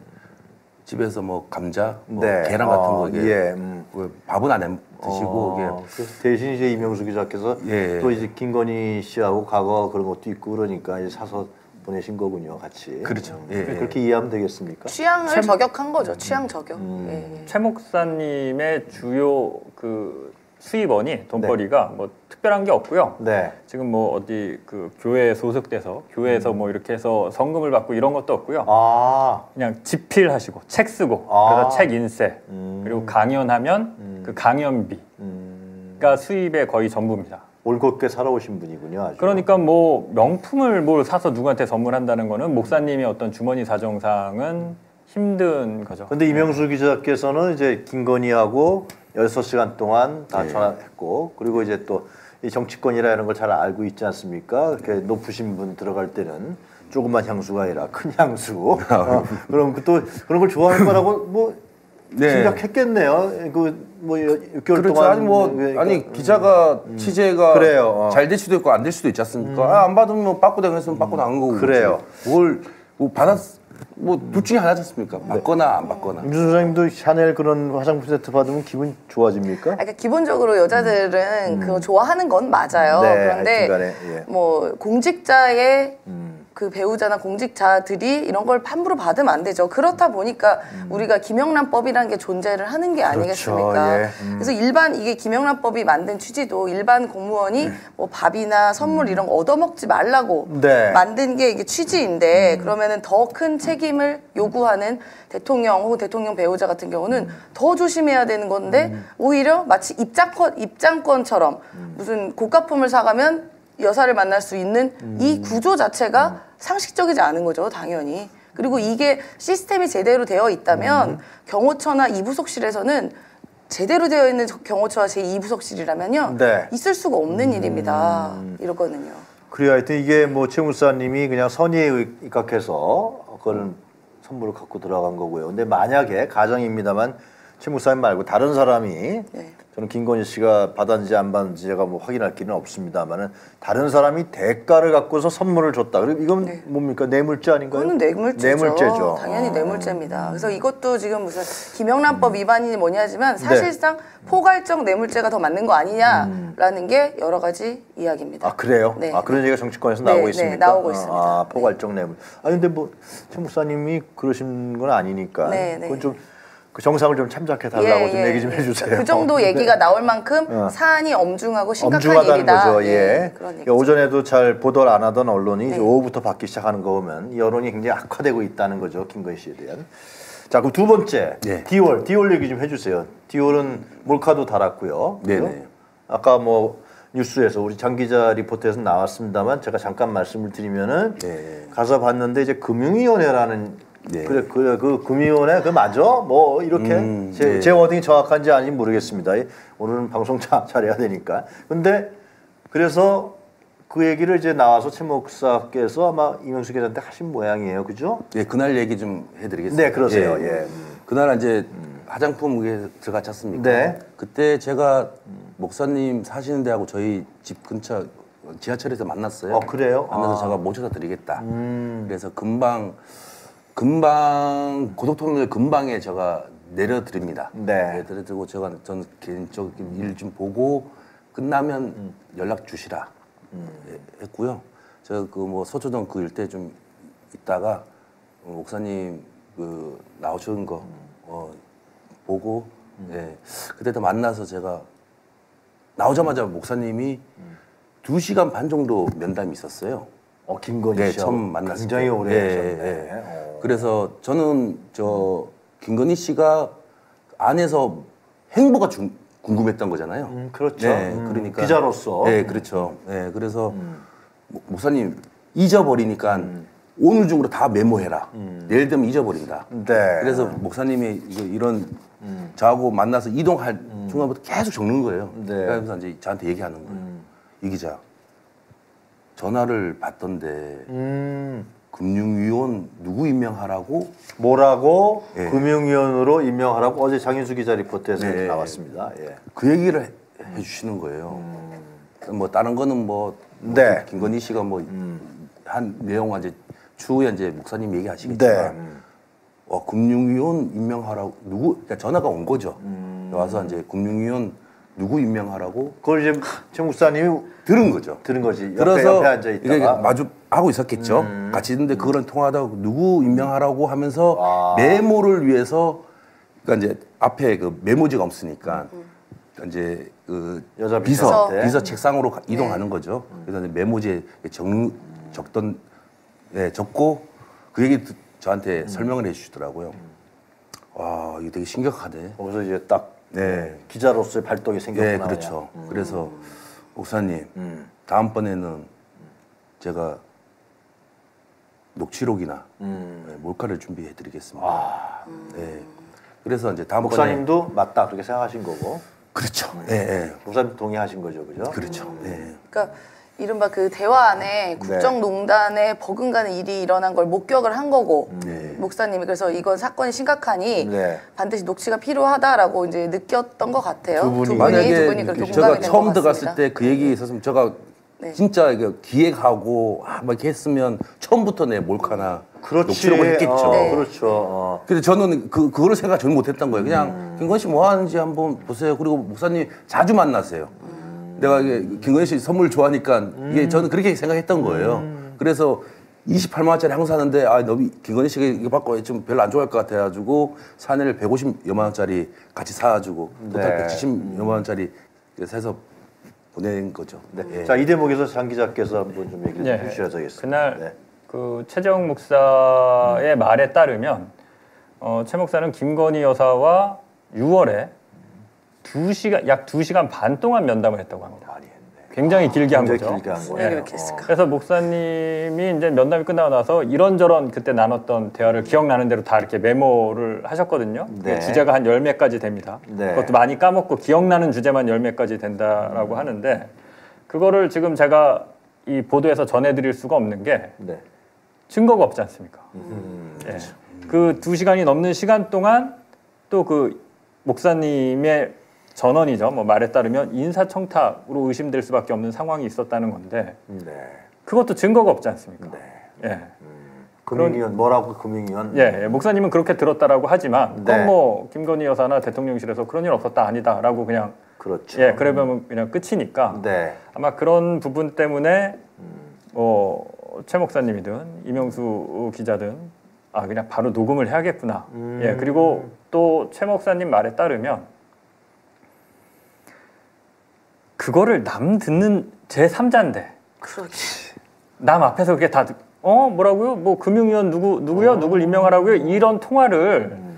집에서 뭐 감자, 뭐 네. 계란 같은 어, 거 이게 예. 음. 밥은 안 해 드시고 어, 이게 대신 이제 이명수 기자께서 예. 또 이제 김건희 씨하고 과거 그런 것도 있고 그러니까 이제 사서 보내신 거군요, 같이. 그렇죠. 음. 예. 그렇게 이해하면 되겠습니까? 취향을 최... 저격한 거죠. 취향 저격. 음. 예. 최 목사님의 주요 그 수입원이 돈벌이가 네. 뭐 특별한 게 없고요. 네. 지금 뭐 어디 그 교회에 소속돼서 교회에서 음. 뭐 이렇게 해서 성금을 받고 이런 것도 없고요. 아. 그냥 집필하시고 책 쓰고 아. 그래서 책 인쇄 음. 그리고 강연하면 음. 그 강연비가 음. 수입의 거의 전부입니다. 올곧게 살아오신 분이군요. 아주. 그러니까 뭐 명품을 뭘 사서 누구한테 선물한다는 거는 목사님의 어떤 주머니 사정상은 힘든 거죠. 근데 이명수 기자께서는 이제 김건희하고 여섯 시간 동안 다 네. 전화했고 그리고 이제 또 이 정치권이라 이런 걸 잘 알고 있지 않습니까? 이렇게 높으신 분 들어갈 때는 조그만 향수가 아니라 큰 향수. 어, 그럼 또 그런 걸 좋아할 거라고 뭐 네. 생각했겠네요. 그 뭐 육 개월 그렇죠. 동안 아니 뭐 그러니까, 아니 기자가 음. 취재가 그래요. 어. 잘 될 수도 있고 안 될 수도 있지 않습니까? 음. 아, 안 받으면 받고 당했으면 받고 당한 거고. 그래요. 뭘 뭐 받았 뭐 둘 중에 하나지 않습니까? 받거나 안 받거나. 임수 소장님도 샤넬 그런 화장품 세트 받으면 기분 좋아집니까? 그러니까 기본적으로 여자들은 음. 그거 좋아하는 건 맞아요. 네, 그런데 간에, 예. 뭐 공직자의 음. 그 배우자나 공직자들이 이런 걸 함부로 받으면 안 되죠. 그렇다 보니까 음. 우리가 김영란법이라는 게 존재를 하는 게 그렇죠, 아니겠습니까? 예. 음. 그래서 일반 이게 김영란법이 만든 취지도 일반 공무원이 음. 뭐 밥이나 선물 이런 거 얻어먹지 말라고 네. 만든 게 이게 취지인데 음. 그러면은 더 큰 책임을 요구하는 대통령 혹은 대통령 배우자 같은 경우는 음. 더 조심해야 되는 건데 음. 오히려 마치 입장권 입장권처럼 음. 무슨 고가품을 사가면 여사를 만날 수 있는 음. 이 구조 자체가 음. 상식적이지 않은 거죠, 당연히. 그리고 이게 시스템이 제대로 되어 있다면 음. 경호처나 이부속실에서는 제대로 되어 있는 경호처와 제이 부속실이라면요 네. 있을 수가 없는 음. 일입니다. 이러거든요. 그래요. 하여튼 이게 뭐 최 목사님이 그냥 선의에 입각해서 그런 선물을 갖고 들어간 거고요. 근데 만약에 가정입니다만 최 목사님 말고 다른 사람이 네. 저는 김건희 씨가 받았는지 안 받았는지 제가 뭐 확인할 길은 없습니다만은 다른 사람이 대가를 갖고서 선물을 줬다. 그럼 이건 네. 뭡니까? 뇌물죄 아닌가요? 그거는 뇌물죄죠. 뇌물죄죠. 당연히 어. 뇌물죄입니다. 그래서 이것도 지금 무슨 김영란법 위반이니 뭐냐지만 사실상 네. 포괄적 뇌물죄가 더 맞는 거 아니냐라는 음. 게 여러 가지 이야기입니다. 아 그래요? 네. 아 그런 얘기가 정치권에서 나오고 네, 있습니까? 네, 나오고 있습니다. 아 포괄적 뇌물. 아 근데 뭐 최 목사님이 그러신 건 아니니까 네, 네. 그건 좀. 그 정상을 좀 참작해 달라고 예, 좀 예, 얘기 좀 예. 해주세요. 그 정도 네. 얘기가 나올 만큼 어. 사안이 엄중하고 심각한 엄중하다는 일이다. 거죠. 예. 예. 그런 그러니까 오전에도 잘 보도를 안 하던 언론이 네. 오후부터 받기 시작하는 거 보면 여론이 굉장히 악화되고 있다는 거죠. 김건희 씨에 대한. 자, 그럼 두 번째 네. 디올, 디올 얘기 좀 해주세요. 디올은 몰카도 달았고요. 네네. 아까 뭐 뉴스에서 우리 장 기자 리포트에서 나왔습니다만 제가 잠깐 말씀을 드리면은 네. 가서 봤는데 이제 금융위원회라는 네. 그래, 그래, 그 금융위원회 그 맞아? 뭐 이렇게 음, 제, 네. 제 워딩이 정확한지 아닌지 모르겠습니다. 오늘은 방송 잘 잘해야 되니까. 근데 그래서 그 얘기를 이제 나와서 최 목사께서 아마 이명수 기자한테 하신 모양이에요, 그죠? 예, 그날 얘기 좀 해드리겠습니다. 네, 그러세요. 예. 예. 그날 이제 음. 화장품에 들어갔지 않습니까? 네. 그때 제가 목사님 사시는 데하고 저희 집 근처 지하철에서 만났어요. 어, 그래요? 만나서 아. 제가 모셔다 드리겠다. 음. 그래서 금방 금방 고속터미널 근방에 제가 내려드립니다. 네. 내려드리고 제가 저는 개인적인 일 좀 보고 끝나면 음. 연락 주시라 음. 했고요. 제가 그 뭐 서초동 그 일대 좀 있다가 목사님 그 나오시는 거 어, 보고 음. 예. 그때도 만나서 제가 나오자마자 목사님이 음. 두 시간 반 정도 면담이 있었어요. 어, 김건희 네, 씨 처음 만났을 굉장히 때. 오래 예, 하셨네. 예. 그래서 저는 저 김건희 씨가 안에서 행보가 중, 궁금했던 거잖아요. 음, 그렇죠. 네, 음, 그러니까 기자로서. 네, 그렇죠. 네, 그래서 음. 목사님 잊어버리니까 음. 오늘 중으로 다 메모해라. 음. 내일 되면 잊어버린다. 네. 그래서 목사님이 이런 음. 저하고 만나서 이동할 음. 중간부터 계속 적는 거예요. 네. 그래서 이제 저한테 얘기하는 거예요. 음. 이 기자. 전화를 받던데 음. 금융위원 누구 임명하라고? 뭐라고? 예. 금융위원으로 임명하라고 어제 장인수 기자 리포트에서 네. 나왔습니다. 예. 그 얘기를 해, 해주시는 거예요. 음. 뭐 다른 거는 뭐, 네. 뭐 김건희 씨가 뭐 한 음. 내용은 이제 추후에 이제 목사님 얘기하시겠지만 네. 어, 금융위원 임명하라고 누구? 그러니까 전화가 온 거죠. 음. 와서 이제 금융위원 누구 임명하라고? 그걸 이제 최 목사님이 들은 거죠. 들은 거지. 옆에, 들어서 옆에 앉아 있다가 마주 하고 있었겠죠. 음. 같이 있는데 그거를 통화하다가 누구 임명하라고 하면서 아. 메모를 위해서 그러니까 이제 앞에 그 메모지가 없으니까 음. 이제 그 여자 비서 비서, 비서 책상으로 가, 이동하는 네. 거죠. 그래서 이제 메모지에 적 적던 네, 적고 그 얘기 저한테 음. 설명을 해주시더라고요. 와 이거 되게 심각하네. 거기서 이제 딱 네. 기자로서의 발동이 생겼구나. 네, 그렇죠. 음. 그래서 목사님 음. 다음번에는 제가 녹취록이나 음. 네, 몰카를 준비해드리겠습니다. 아. 네. 그래서 이제 다음번에 목사님도 맞다 그렇게 생각하신 거고. 그렇죠. 네, 네. 목사님 동의하신 거죠, 그죠? 그렇죠. 음. 네. 그러니까 이른바 그 대화 안에 국정농단에 버금가는 일이 일어난 걸 목격을 한 거고 네. 목사님이 그래서 이건 사건이 심각하니 네. 반드시 녹취가 필요하다라고 이제 느꼈던 것 같아요. 두 분이, 두 분이, 만약에 두 분이 그렇게 제가 공감이 처음 된 것 들어갔을 같습니다. 때 그 얘기 있었으면 제가 네. 진짜 이거 기획하고 아, 막 이렇게 했으면 처음부터 내 몰카나 그렇지. 녹취록을 했겠죠. 어, 네. 그렇죠. 어. 근데 저는 그 그거를 생각 전혀 못했던 거예요. 그냥 음. 김건희 씨 뭐 하는지 한번 보세요. 그리고 목사님 자주 만나세요. 음. 내가 이게 김건희 씨 선물 좋아하니까 음. 이게 저는 그렇게 생각했던 거예요. 음. 그래서 이십팔만 원짜리 항상 사는데 아, 너 김건희 씨가 이거 받고 좀 별로 안 좋아할 것 같아가지고 사내를 백오십여만 원짜리 같이 사가지고 토탈 네. 백칠십여만 원짜리 사서 보낸 거죠. 네. 네. 자, 이 대목에서 장 기자께서 한번 좀 얘기를 네. 해주셔야 되겠습니다. 그날 네. 그 최재형 목사의 음. 말에 따르면 어, 최 목사는 김건희 여사와 유월에 두 시간 약 두 시간 반 동안 면담을 했다고 합니다. 많이 했네. 굉장히 길게 한 거죠. 길게 한 거예요. 네. 그렇게 했을까? 그래서 목사님이 이제 면담이 끝나고 나서 이런저런 그때 나눴던 대화를 기억나는 대로 다 이렇게 메모를 하셨거든요. 네. 주제가 한 열 몇 가지 됩니다. 네. 그것도 많이 까먹고 기억나는 주제만 열 몇 가지 된다라고 음. 하는데 그거를 지금 제가 이 보도에서 전해드릴 수가 없는 게 네. 증거가 없지 않습니까? 음. 예. 그 두 시간이 넘는 시간 동안 또 그 목사님의 전언이죠. 뭐 말에 따르면 인사청탁으로 의심될 수밖에 없는 상황이 있었다는 건데 네. 그것도 증거가 없지 않습니까? 네. 예. 음, 금융위원 뭐라고 금융위원? 예, 예, 목사님은 그렇게 들었다라고 하지만 네. 뭐 김건희 여사나 대통령실에서 그런 일 없었다 아니다라고 그냥 그렇죠. 예, 그러면 그냥 끝이니까 네. 아마 그런 부분 때문에 뭐 최 목사님이든 이명수 기자든 아 그냥 바로 녹음을 해야겠구나. 음. 예, 그리고 또 최 목사님 말에 따르면 그거를 남 듣는 제삼자인데 그렇지. 남 앞에서 그게 다 어 뭐라고요? 뭐 금융위원 누구 누구요? 어. 누굴 임명하라고요? 이런 통화를 음.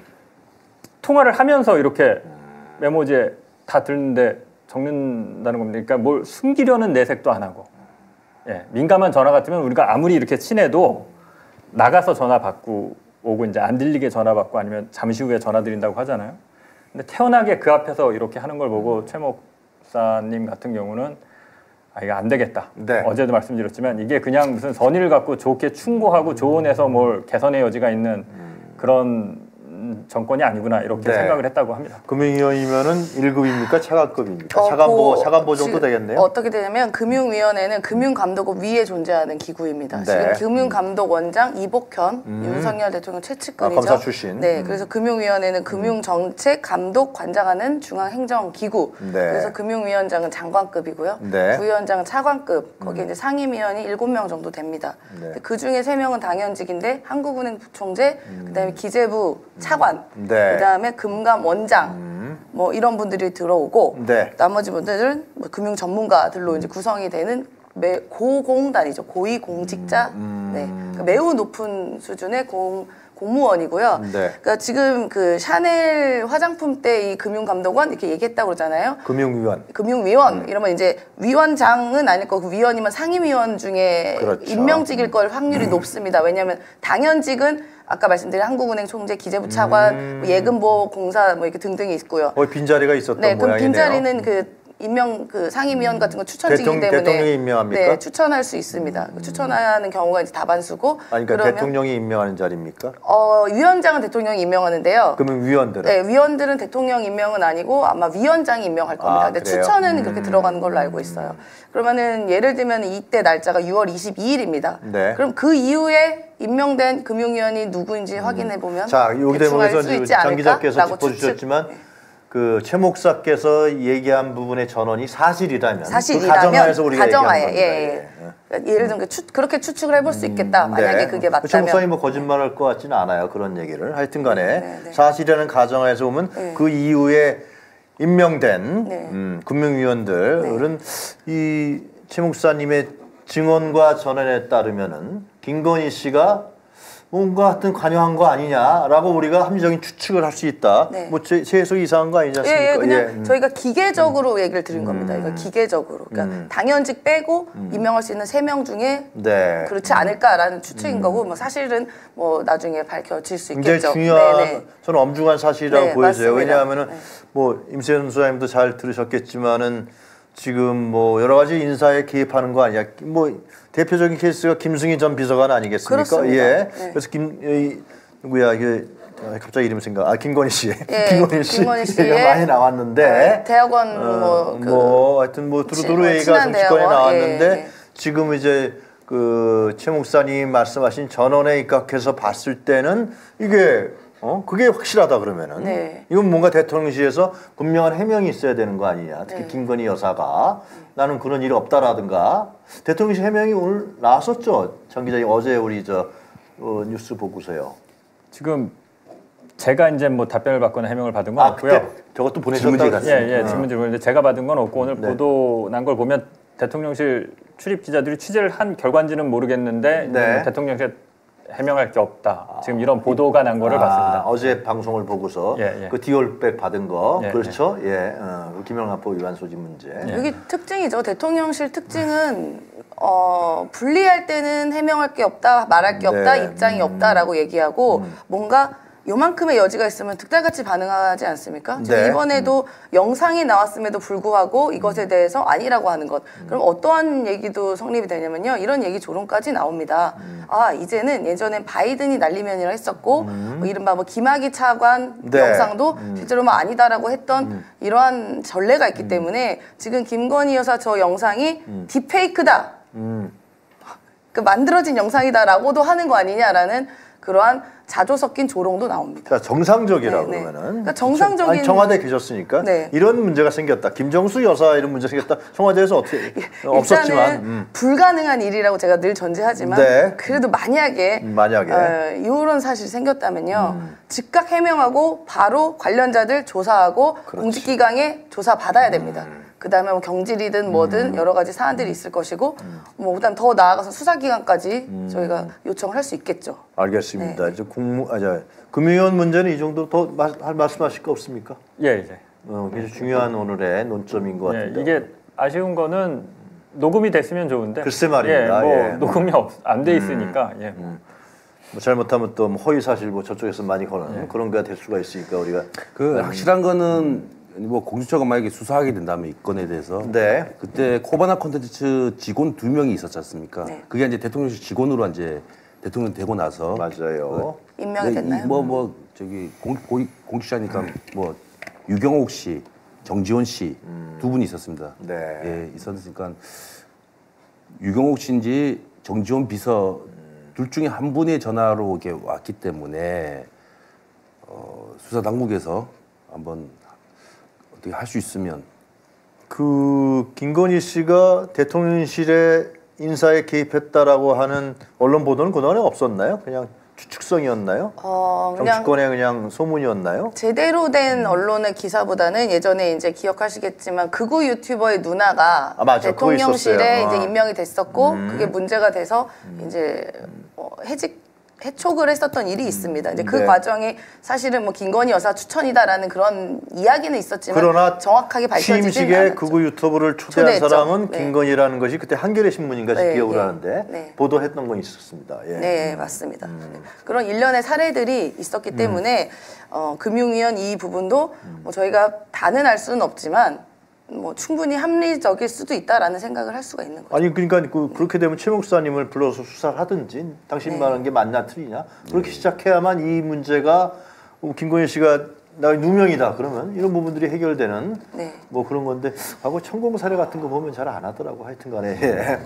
통화를 하면서 이렇게 메모지에 다 듣는데 적는다는 겁니다. 그러니까 뭘 숨기려는 내색도 안 하고 예, 민감한 전화 같으면 우리가 아무리 이렇게 친해도 나가서 전화 받고 오고 이제 안 들리게 전화 받고 아니면 잠시 후에 전화 드린다고 하잖아요. 근데 태연하게 그 앞에서 이렇게 하는 걸 보고 최 목사님 같은 경우는 아 이거 안 되겠다. 네. 어제도 말씀드렸지만 이게 그냥 무슨 선의를 갖고 좋게 충고하고 조언해서 뭘 개선의 여지가 있는 그런 정권이 아니구나 이렇게 네. 생각을 했다고 합니다. 금융위원이면은 일 급입니까? 차관급입니까? 어, 차관보, 차관보 정도 되겠네요. 어떻게 되냐면 금융위원회는 금융감독원 위에 존재하는 기구입니다. 네. 지금 금융감독원장 이복현 음. 윤석열 대통령 최측근이죠. 아, 검사 출신. 네, 음. 그래서 금융위원회는 금융정책 감독 관장하는 중앙행정기구. 네. 그래서 금융위원장은 장관급이고요. 네. 부위원장은 차관급. 거기에 음. 이제 상임위원이 일곱 명 정도 됩니다. 네. 그 중에 세 명은 당연직인데 한국은행 부총재, 음. 그다음에 기재부 차관, 네. 그다음에 금감 원장, 음. 뭐 이런 분들이 들어오고 네. 나머지 분들은 뭐 금융 전문가들로 이제 구성이 되는 매, 고공단이죠. 고위 공직자, 음. 네. 그러니까 매우 높은 수준의 공 공무원이고요. 네. 그러니까 지금 그 샤넬 화장품 때 이 금융감독원 이렇게 얘기했다고 그러잖아요. 금융위원. 금융위원 음. 이러면 이제 위원장은 아닐 거고 위원이면 상임위원 중에 그렇죠. 임명직일 걸 확률이 음. 높습니다. 왜냐하면 당연직은 아까 말씀드린 한국은행 총재, 기재부 차관, 음. 뭐 예금보험공사 뭐 이렇게 등등이 있고요. 어, 빈자리가 있었던 네, 모양이네요. 그럼 빈자리는 그 임명 그 상임위원 같은 거 추천직이기 대통령, 때문에 대통령이 임명합니까? 네, 추천할 수 있습니다. 음. 추천하는 경우가 이제 다반수고. 아니, 그러니까 그러면, 대통령이 임명하는 자리입니까? 어, 위원장은 대통령이 임명하는데요. 그러면 위원들은? 네, 위원들은 대통령 임명은 아니고 아마 위원장이 임명할 겁니다. 아, 근데 그래요? 추천은 음. 그렇게 들어가는 걸로 알고 있어요. 그러면은 예를 들면 이때 날짜가 유월 이십이일입니다. 네. 그럼 그 이후에 임명된 금융위원이 누구인지 음. 확인해 보면 자, 여기 대목에서 장 기자께서 짚어주셨지만. 네. 그 최 목사께서 얘기한 부분의 전언이 사실이라면, 사실이라면 그 가정하에서 우리가 가정하에, 얘기한 예, 예. 예. 그러니까 예를 들면 추, 그렇게 추측을 해볼 수 있겠다. 음, 만약에 네. 그게 맞다면. 최 목사님 뭐 거짓말할 것 같지는 않아요. 그런 얘기를. 하여튼간에 네, 네. 사실이라는 가정하에서 보면 네. 그 이후에 임명된 네. 음, 금융위원들은 네. 이 최 목사님의 증언과 전언에 따르면은 김건희 씨가 뭔가 하여튼 관여한 거 아니냐라고 우리가 합리적인 추측을 할 수 있다. 네. 뭐 최소 이상한 거 아니지 않습니까? 예, 예, 그냥 예. 음. 저희가 기계적으로 음. 얘기를 드린 겁니다. 이거 기계적으로. 그러니까 음. 당연직 빼고 음. 임명할 수 있는 세 명 중에 네. 그렇지 않을까라는 추측인 음. 거고 뭐 사실은 뭐 나중에 밝혀질 수 있겠죠. 굉장히 중요한 네네. 저는 엄중한 사실이라고 네, 보여져요. 왜냐하면은 네. 뭐 임세현 소장님도 잘 들으셨겠지만은 지금 뭐 여러 가지 인사에 개입하는 거 아니야? 뭐 대표적인 케이스가 김승희 전 비서관 아니겠습니까? 그렇습니다. 예. 네. 그래서 김 이, 누구야 이게 갑자기 이름 생각. 아 김건희 씨. 예, 김건희 씨. 김건희 씨가 많이 나왔는데. 네, 대학원 어, 뭐, 그, 뭐 하여튼 뭐 두루두루 얘기가 정치권에 나왔는데 예, 예. 지금 이제 그 최 목사님 말씀하신 전원에 입각해서 봤을 때는 이게. 어 그게 확실하다 그러면은 네. 이건 뭔가 대통령실에서 분명한 해명이 있어야 되는 거 아니냐. 특히 네. 김건희 여사가 나는 그런 일이 없다라든가 대통령실 해명이 오늘 나왔었죠. 장 기자님 어제 우리 저 어, 뉴스 보고서요. 지금 제가 이제 뭐 답변을 받거나 해명을 받은 건 아, 없고요. 저것도 보내셨다고 예, 예, 질문지 보는데 제가 받은 건 없고 오늘 네. 보도 난 걸 보면 대통령실 출입 기자들이 취재를 한 결과인지는 모르겠는데 네. 대통령실 해명할 게 없다. 아, 지금 이런 보도가 난 거를 아, 봤습니다. 어제 방송을 보고서 예, 예. 그 디올백 받은 거 예, 그렇죠? 예, 예. 어, 김영란법 위반 소지 문제. 예. 여기 특징이죠. 대통령실 특징은 어, 분리할 때는 해명할 게 없다, 말할 게 없다, 네. 입장이 음. 없다라고 얘기하고 음. 뭔가 요만큼의 여지가 있으면 득달같이 반응하지 않습니까? 네. 이번에도 음. 영상이 나왔음에도 불구하고 이것에 대해서 아니라고 하는 것. 음. 그럼 어떠한 얘기도 성립이 되냐면요. 이런 얘기 조롱까지 나옵니다. 음. 아 이제는 예전엔 바이든이 날리면이라 했었고 음. 뭐 이른바 뭐 김학의 차관 네. 영상도 음. 실제로 뭐 아니다라고 했던 음. 이러한 전례가 있기 음. 때문에 지금 김건희 여사 저 영상이 음. 딥페이크다. 음. 그 만들어진 영상이다라고도 하는 거 아니냐라는 그러한 자조 섞인 조롱도 나옵니다. 그러니까 정상적이라고 네, 네. 그러면은. 그러니까 정상적인 아니, 청와대 계셨으니까 네. 이런 문제가 생겼다. 김정수 여사 이런 문제 생겼다. 청와대에서 어떻게 없었지만 음. 불가능한 일이라고 제가 늘 전제하지만 네. 그래도 만약에 만약에 어, 이런 사실이 생겼다면요. 음. 즉각 해명하고 바로 관련자들 조사하고 그렇지. 공직기강에 조사 받아야 됩니다. 음. 그 다음에 뭐 경질이든 뭐든 음. 여러 가지 사안들이 있을 것이고 음. 뭐 그다음 더 나아가서 수사기관까지 음. 저희가 요청을 할 수 있겠죠. 알겠습니다. 네. 이제 국무, 아, 저, 금융위원 문제는 이 정도 더 마, 말씀하실 거 없습니까? 예, 이제. 어, 굉장히 중요한 오늘의 논점인 것 같은데. 예, 이게 아쉬운 거는 녹음이 됐으면 좋은데. 글쎄 말입니다. 예, 뭐 예. 녹음이 안 돼 있으니까. 음. 예. 음. 뭐 잘못하면 또 허위 사실 뭐 저쪽에서 많이 거는 예. 그런 게 될 수가 있으니까 우리가 그 음. 확실한 거는. 뭐 공수처가 만약에 수사하게 된다면 이 건에 대해서 네. 그때 코바나 콘텐츠 직원 두 명이 있었지 않습니까? 네. 그게 이제 대통령실 직원으로 이제 대통령 되고 나서 맞아요. 그, 임명이 됐나요? 뭐뭐 뭐 저기 공, 공, 공직자니까 음. 뭐 유경옥 씨, 정지원 씨 두 음. 분이 있었습니다. 네. 예, 있었으니까 유경옥 씨인지 정지원 비서 음. 둘 중에 한 분의 전화로 이렇게 왔기 때문에 어, 수사 당국에서 한번 할 수 있으면 그 김건희 씨가 대통령실에 인사에 개입했다라고 하는 언론 보도는 그동안에 없었나요? 그냥 추측성이었나요? 어, 그냥 정치권의 그냥 소문이었나요? 제대로 된 언론의 기사보다는 예전에 이제 기억하시겠지만 극우 유튜버의 누나가 아, 맞아. 대통령실에 아. 이제 임명이 됐었고 음. 그게 문제가 돼서 음. 이제 어, 해직 해촉을 했었던 일이 있습니다. 이제 그 네. 과정이 사실은 뭐 김건희 여사 추천이다라는 그런 이야기는 있었지만 그러나 정확하게 밝혀지진 취임식에 않았죠. 극우 유튜브를 초대한 초대했죠. 사람은 네. 김건희라는 것이 그때 한겨레 신문인가 네, 기억을 네. 하는데 네. 보도했던 건 있었습니다. 예. 네, 맞습니다. 음. 그런 일련의 사례들이 있었기 음. 때문에 어, 금융위원 이 부분도 음. 뭐 저희가 다는 알 수는 없지만 뭐 충분히 합리적일 수도 있다라는 생각을 할 수가 있는 거죠. 아니 그러니까 그, 그렇게 되면 최 목사님을 불러서 수사를 하든지 당신 네. 말하는 게 맞나 틀리냐 그렇게 네. 시작해야만 이 문제가 김건희 씨가 나 누명이다 그러면 이런 부분들이 해결되는 네. 뭐 그런 건데 하고 천공 사례 같은 거 보면 잘 안 하더라고 하여튼간에 예.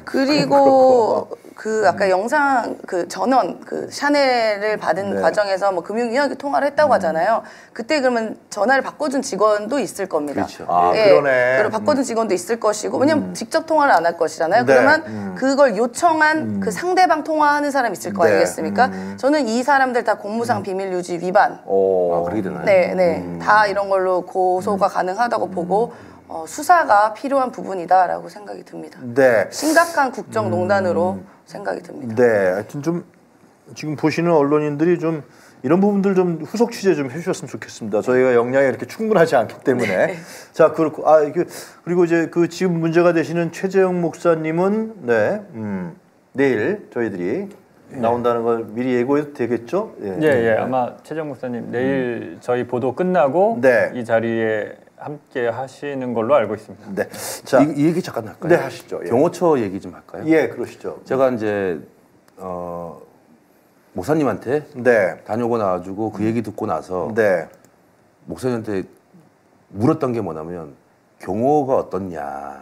그리고 그 아까 음. 영상 그 전원 그 샤넬을 받은 네. 과정에서 뭐 금융위원회 통화를 했다고 음. 하잖아요. 그때 그러면 전화를 바꿔준 직원도 있을 겁니다. 그렇죠. 아 예, 그러네. 그걸 바꿔준 직원도 있을 것이고 왜냐면 음. 직접 통화를 안 할 것이잖아요. 네. 그러면 음. 그걸 요청한 그 음. 상대방 통화하는 사람 있을 거 네. 아니겠습니까? 음. 저는 이 사람들 다 공무상 음. 비밀 유지 위반. 오. 아, 그렇게 되나요? 네, 네, 음. 다 이런 걸로 고소가 음. 가능하다고 음. 보고 어, 수사가 필요한 부분이다라고 생각이 듭니다. 네. 심각한 국정농단으로 음. 생각이 듭니다. 네, 하여튼 좀 지금 보시는 언론인들이 좀 이런 부분들 좀 후속 취재 좀 해주셨으면 좋겠습니다. 저희가 역량이 이렇게 충분하지 않기 때문에. 네. 자, 그렇고 아 이게 그리고 이제 그 지금 문제가 되시는 최재형 목사님은 네, 음, 내일 저희들이 네. 나온다는 걸 미리 예고해도 되겠죠? 예, 예, 예. 아마 최재형 목사님 내일 음. 저희 보도 끝나고 네. 이 자리에 함께 하시는 걸로 알고 있습니다. 네. 자, 이, 이 얘기 잠깐 할까요? 네, 하시죠. 예. 경호처 얘기 좀 할까요? 예, 그러시죠. 제가 이제 어, 목사님한테 네. 다녀오고 나가지고 그 얘기 듣고 나서 네. 목사님한테 물었던 게 뭐냐면 경호가 어떻냐.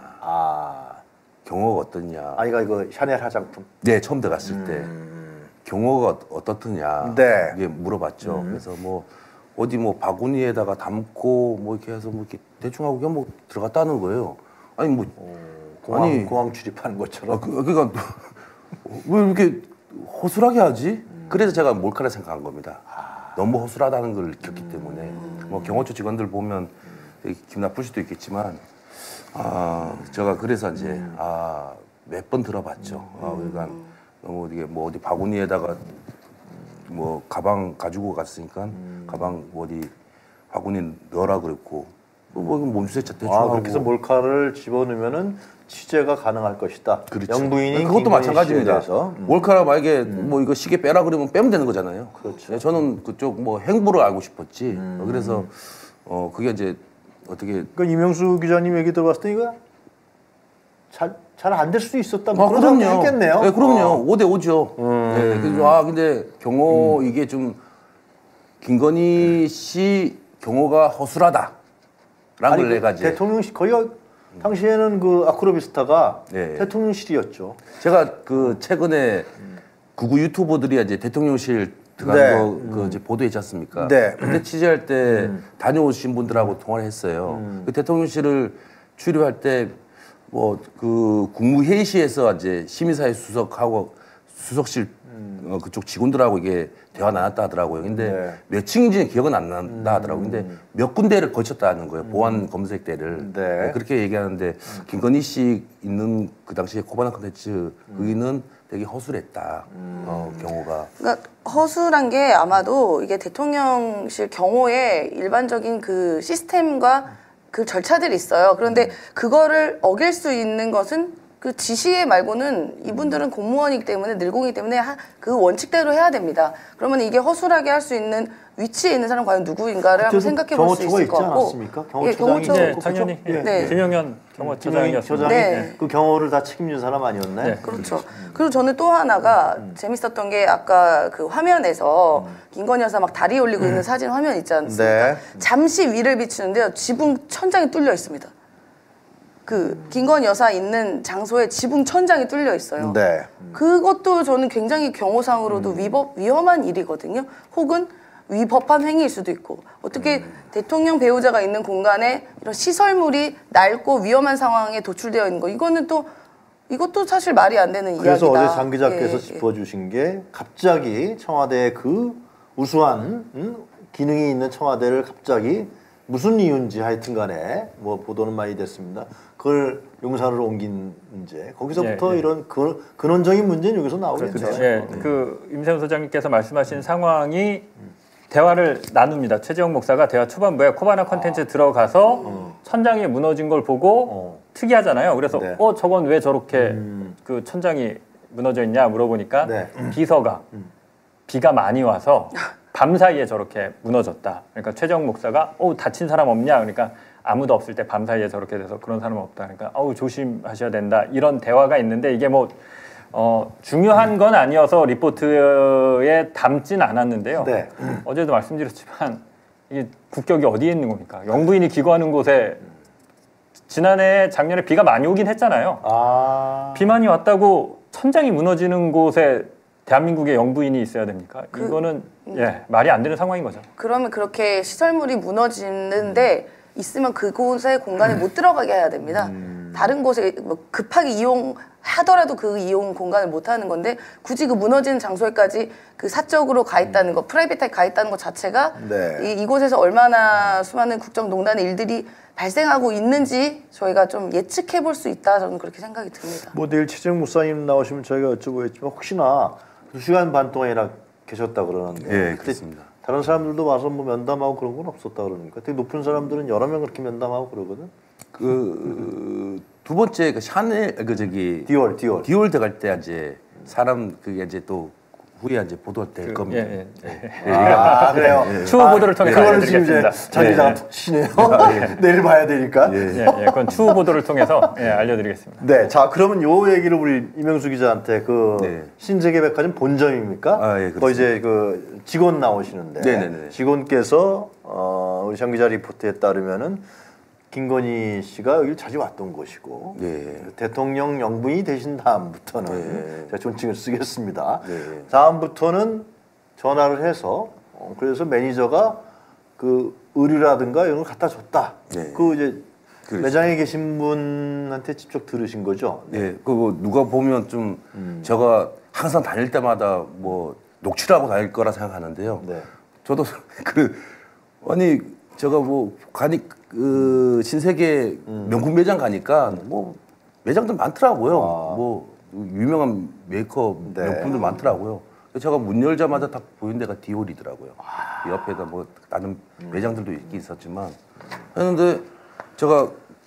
아, 경호가 어떻냐. 아 이거 이거 샤넬 화장품. 네, 처음 들어갔을 음. 때 경호가 어떻느냐. 네. 이게 물어봤죠. 음. 그래서 뭐 어디 뭐 바구니에다가 담고 뭐 이렇게 해서 뭐 이렇게 대충 하고 그냥 뭐 들어갔다는 거예요. 아니 뭐 오, 공항, 아니 공항 출입하는 것처럼. 아, 그, 그러니까 왜 이렇게 허술하게 하지? 음. 그래서 제가 몰카를 생각한 겁니다. 아. 너무 허술하다는 걸 느꼈기 음. 때문에 뭐 경호처 직원들 보면 되게 기분 나쁠 수도 있겠지만 아 제가 그래서 이제 음. 아 몇 번 들어봤죠. 음. 아 그러니까 너무 이게 뭐 어디 바구니에다가 뭐 가방 가지고 갔으니까 음. 가방 뭐 어디 바구니 넣으라 그랬고 뭐 몸수세 대충 아, 하고 그렇게 해서 몰카를 집어넣으면은 취재가 가능할 것이다. 그렇죠. 영부인이 그것도 마찬가지입니다. 음. 몰카라 만약에 음. 뭐 이거 시계 빼라 그러면 빼면 되는 거잖아요. 그렇죠. 네, 저는 그쪽 뭐 행보를 알고 싶었지. 음. 그래서 어 그게 이제 어떻게 그 이명수 기자님 얘기 들어봤을 때 이거 잘 잘 안 될 수도 있었다. 아, 그런 생각 했겠네요. 네, 그럼요. 어. 오 대 오죠. 음. 네, 그래서 아 근데 경호 음. 이게 좀 김건희 씨 경호가 허술하다라는 걸 그 내가 이제 대통령실 거의 당시에는 그 아크로비스타가 네. 대통령실이었죠. 제가 그 최근에 음. 구구 유튜버들이 이제 대통령실 들어간 네. 거 그 이제 보도했지 않습니까? 네. 그때 취재할 때 음. 다녀오신 분들하고 통화를 했어요. 음. 그 대통령실을 출입할 때 뭐 그 국무회의실에서 이제 시민사회 수석하고 수석실 음. 어, 그쪽 직원들하고 이게 대화 나눴다 하더라고요. 근데 네. 몇 층인지는 기억은 안 난다 하더라고요. 근데 몇 군데를 거쳤다는 거예요. 음. 보안 검색대를. 네. 네, 그렇게 얘기하는데 음. 김건희 씨 있는 그 당시에 코바나 콘텐츠 음. 거기는 되게 허술했다. 음. 어, 경호가. 그러니까 허술한 게 아마도 이게 대통령실 경호의 일반적인 그 시스템과 그 절차들이 있어요. 그런데 그거를 어길 수 있는 것은 그 지시에 말고는 이분들은 공무원이기 때문에 늘공이기 때문에 하, 그 원칙대로 해야 됩니다. 그러면 이게 허술하게 할 수 있는 위치에 있는 사람 과연 누구인가를 한번 생각해 볼 수 있을 것 같고. 경호처가 있지 않았습니까? 경호처 네, 당연히 예. 네. 김영현 경호처장이었습니다. 네. 그 경호를 다 책임진 사람 아니었나요? 네. 그렇죠. 그리고 저는 또 하나가 음. 재밌었던 게 아까 그 화면에서 음. 김건희 여사 막 다리 올리고 음. 있는 사진 화면 있지 않습니까? 네. 잠시 위를 비추는데요. 지붕 천장이 뚫려 있습니다. 그 김건희 여사 있는 장소에 지붕 천장이 뚫려 있어요. 네. 그것도 저는 굉장히 경호상으로도 음. 위법, 위험한 일이거든요. 혹은 위법한 행위일 수도 있고 어떻게 음. 대통령 배우자가 있는 공간에 이런 시설물이 낡고 위험한 상황에 도출되어 있는 거 이거는 또 이것도 사실 말이 안 되는 그래서 이야기다. 그래서 어제 장 기자께서 예, 짚어주신 게 갑자기 청와대의 그 우수한 음? 기능이 있는 청와대를 갑자기 무슨 이유인지 하여튼 간에 뭐 보도는 많이 됐습니다. 그걸 용산으로 옮긴 문제. 거기서부터 예, 예. 이런 근, 근원적인 문제는 여기서 나오겠죠. 그렇죠. 예, 음. 그 임세훈 소장님께서 말씀하신 상황이 음. 대화를 나눕니다. 최재형 목사가 대화 초반부에 코바나 컨텐츠 아. 들어가서 음. 천장이 무너진 걸 보고 어. 특이하잖아요. 그래서 네. 어 저건 왜 저렇게 음. 그 천장이 무너져 있냐 물어보니까 네. 비서가 음. 비가 많이 와서 밤 사이에 저렇게 무너졌다. 그러니까 최재형 목사가 어 다친 사람 없냐? 그러니까 아무도 없을 때 밤 사이에 저렇게 돼서 그런 사람 없다. 그러니까 어우 조심하셔야 된다. 이런 대화가 있는데 이게 뭐 어, 중요한 건 아니어서 리포트에 담진 않았는데요. 네. 음. 어제도 말씀드렸지만 이게 국격이 어디에 있는 겁니까? 영부인이 기거하는 곳에 지난해 작년에 비가 많이 오긴 했잖아요. 아... 비 많이 왔다고 천장이 무너지는 곳에 대한민국의 영부인이 있어야 됩니까? 그, 이거는 음. 예, 말이 안 되는 상황인 거죠. 그러면 그렇게 시설물이 무너지는데 음. 있으면 그곳의 공간에 음. 못 들어가게 해야 됩니다. 음. 다른 곳에 뭐 급하게 이용하더라도 그 이용 공간을 못 하는 건데 굳이 그 무너지는 장소에까지 그 사적으로 가 있다는 거, 프라이빗하게 가 있다는 것 자체가 네. 이, 이곳에서 얼마나 수많은 국정농단의 일들이 발생하고 있는지 저희가 좀 예측해 볼 수 있다 저는 그렇게 생각이 듭니다. 뭐 내일 최재형 목사님 나오시면 저희가 여쭤보겠지만 혹시나 두 시간 반 동안이나 계셨다 그러는데 예, 그렇습니다. 다른 사람들도 와서 뭐 면담하고 그런 건 없었다 그러니까 되게 높은 사람들은 여러 명 그렇게 면담하고 그러거든. 그 두 번째 그 샤넬 그 저기 디올 디올 디올 들어갈 때 이제 사람 그게 이제 또 후에 이제 보도될 그, 겁니다. 예, 예. 예. 아, 그래요. 예. 추후 아, 보도를 통해서 그거는 지금 이제 장 기자가 푹 치네요. 내일 봐야 되니까. 예, 예. 그건 추후 보도를 통해서 예, 알려드리겠습니다. 네, 자 그러면 요 얘기를 우리 이명수 기자한테 그 네. 신세계백화점 본점입니까? 아, 예, 거 이제 그 직원 나오시는데 네네네. 직원께서 어, 우리 장 기자 리포트에 따르면은. 김건희 씨가 여기 자주 왔던 곳이고 네. 대통령 영부인이 되신 다음부터는 네. 제가 존칭을 쓰겠습니다. 네. 다음부터는 전화를 해서 어, 그래서 매니저가 그 의류라든가 이런 걸 갖다 줬다. 네. 그 이제 그렇죠. 매장에 계신 분한테 직접 들으신 거죠? 네. 그거 누가 보면 좀 음. 제가 항상 다닐 때마다 뭐 녹취하고 다닐 거라 생각하는데요. 네. 저도 그 아니 제가 뭐 가니 그 신세계 음. 명품 매장 가니까 뭐 매장들 많더라고요. 아. 뭐 유명한 메이크업 네. 명품들 많더라고요. 제가 문 열자마자 딱 보인 데가 디올이더라고요. 아. 옆에다 뭐 다른 매장들도 있긴 있었지만 했는데 제가